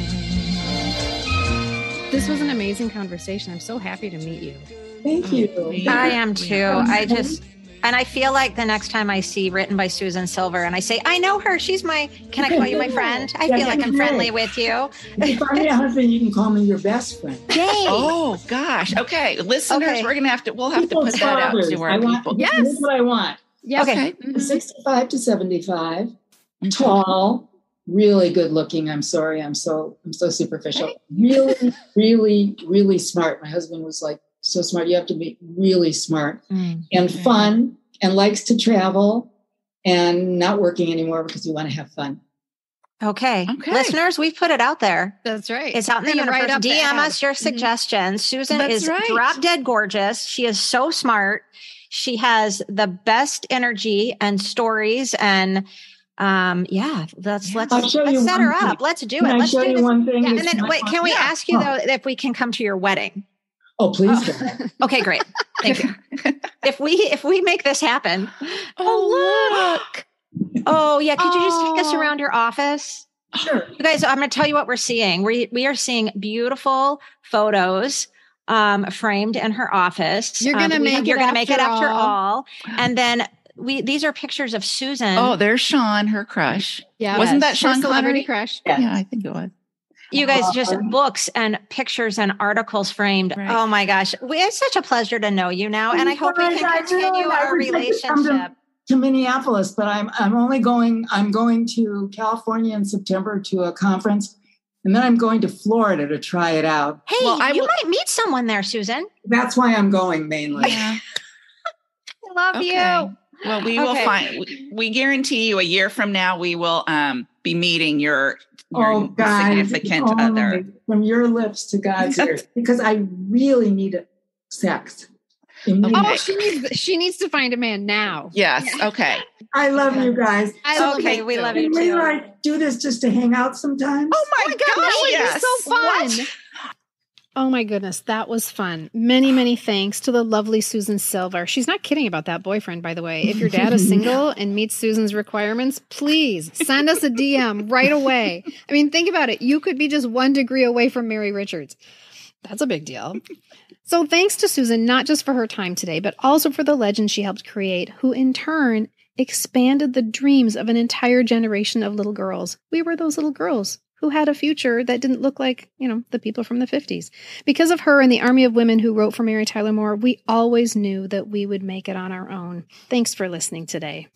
This was an amazing conversation. I'm so happy to meet you. Thank you. I am too. I just, and I feel like the next time I see written by Susan Silver and I say, I know her, she's my, can I call you my friend? I yeah, feel like I'm friendly with you. If you find me a husband, you can call me your best friend. Yay. Oh gosh. Okay. Listeners, okay. we're going to have to, we'll have People's to put that fathers. out to our I want, people. Yes. This is what I want. Yes. Okay. Mm-hmm. sixty-five to seventy-five, mm-hmm. tall, really good looking. I'm sorry. I'm so, I'm so superficial. Right. Really, really, really smart. My husband was like, so smart. You have to be really smart mm-hmm. and fun, and likes to travel, and not working anymore because you want to have fun. Okay. okay. Listeners, we've put it out there. That's right. It's out in the universe. D M us your suggestions. Mm-hmm. Susan That's is right. drop dead gorgeous. She is so smart. She has the best energy and stories, and Um, yeah, let's, let's, let's set her up. Let's do can it. I Let's show do you this. One thing yeah. And then wait, can we yeah. ask you though, if we can come to your wedding? Oh, please. Oh. Okay, great. Thank you. If we, if we make this happen. Oh, look. Oh yeah. Could oh. you just take us around your office? Sure. You guys, I'm going to tell you what we're seeing. We, we are seeing beautiful photos um, framed in her office. You're going to um, make, have, you're gonna make it after all. all. And then we, these are pictures of Susan. Oh, there's Sean, her crush. Yeah. Wasn't that Sean celebrity Connery? crush? Yeah. yeah, I think it was. You guys, just books and pictures and articles framed. Right. Oh my gosh. We, it's such a pleasure to know you now. And I hope we can continue our relationship. To Minneapolis, but I'm I'm only going, I'm going to California in September to a conference, and then I'm going to Florida to try it out. Hey, well, I you will, might meet someone there, Susan. That's why I'm going mainly. Yeah. I love okay. you. Well, we okay. will find, we, we guarantee you a year from now, we will um, be meeting your, your oh, guys, significant oh, other. From your lips to God's ears, because I really need sex. Oh, she needs she needs to find a man now. Yes. Okay. I love you guys. I love okay, we love you too. Can we like do this just to hang out sometimes? Oh my, oh my God, that would yes. be so fun. What? Oh my goodness, that was fun. Many, many thanks to the lovely Susan Silver. She's not kidding about that boyfriend, by the way. If your dad is single and meets Susan's requirements, please send us a D M right away. I mean, think about it. You could be just one degree away from Mary Richards. That's a big deal. So thanks to Susan, not just for her time today, but also for the legend she helped create, who in turn expanded the dreams of an entire generation of little girls. We were those little girls who had a future that didn't look like, you know, the people from the fifties. Because of her and the army of women who wrote for Mary Tyler Moore, we always knew that we would make it on our own. Thanks for listening today.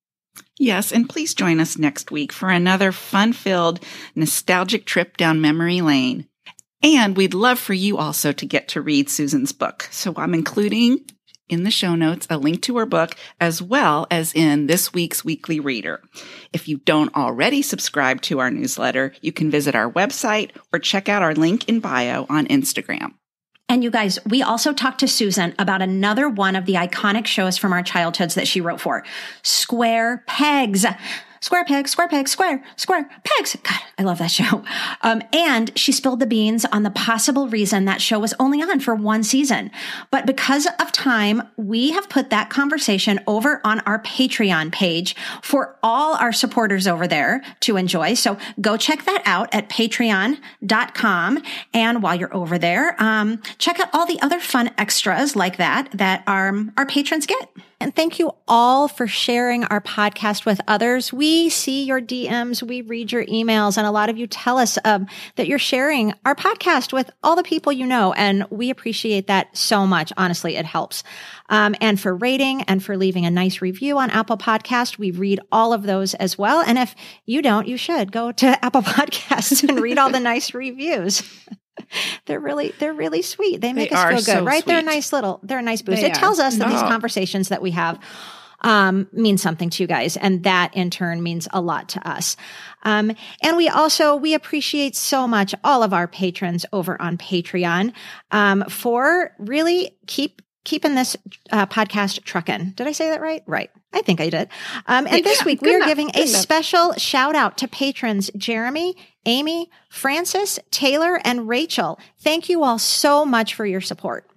Yes, and please join us next week for another fun-filled, nostalgic trip down memory lane. And we'd love for you also to get to read Susan's book. So I'm including in the show notes a link to her book, as well as in this week's weekly reader. If you don't already subscribe to our newsletter, you can visit our website or check out our link in bio on Instagram. And you guys, we also talked to Susan about another one of the iconic shows from our childhoods that she wrote for, Square Pegs. Square pegs, square pegs, square, square pegs. God, I love that show. Um, and she spilled the beans on the possible reason that show was only on for one season. But because of time, we have put that conversation over on our Patreon page for all our supporters over there to enjoy. So go check that out at patreon dot com. And while you're over there, um, check out all the other fun extras like that that our, our patrons get. And thank you all for sharing our podcast with others. We see your D Ms, we read your emails, and a lot of you tell us um, that you're sharing our podcast with all the people you know, and we appreciate that so much. Honestly, it helps. Um, and for rating and for leaving a nice review on Apple Podcast, we read all of those as well. And if you don't, you should go to Apple Podcasts and read all the nice reviews. They're really, they're really sweet. They make They us are feel good, so right? sweet. They're a nice little, they're a nice boost. They It are. tells us that No. these conversations that we have um, mean something to you guys. And that in turn means a lot to us. Um, and we also, we appreciate so much all of our patrons over on Patreon um, for really keep keeping this uh, podcast trucking. Did I say that right? Right. I think I did. Um, and this Yeah, week, good we are enough, giving good a enough. special shout out to patrons Jeremy, Amy, Francis, Taylor, and Rachel. Thank you all so much for your support.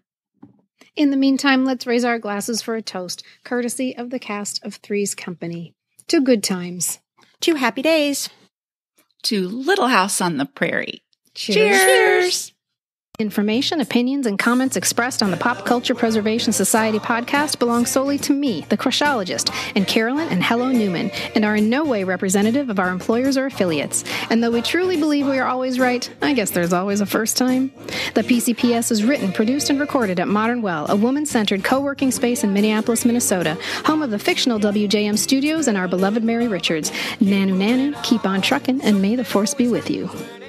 In the meantime, let's raise our glasses for a toast, courtesy of the cast of Three's Company. To good times. To happy days. To Little House on the Prairie. Cheers. Cheers. Information, opinions, and comments expressed on the Pop Culture Preservation Society podcast belong solely to me, the Crushologist, and Carolyn and Hello Newman, and are in no way representative of our employers or affiliates. And though we truly believe we are always right, I guess there's always a first time. The P C P S is written, produced, and recorded at Modern Well, a woman-centered co-working space in Minneapolis, Minnesota, home of the fictional W J M Studios and our beloved Mary Richards. Nanu Nanu, keep on truckin', and may the force be with you.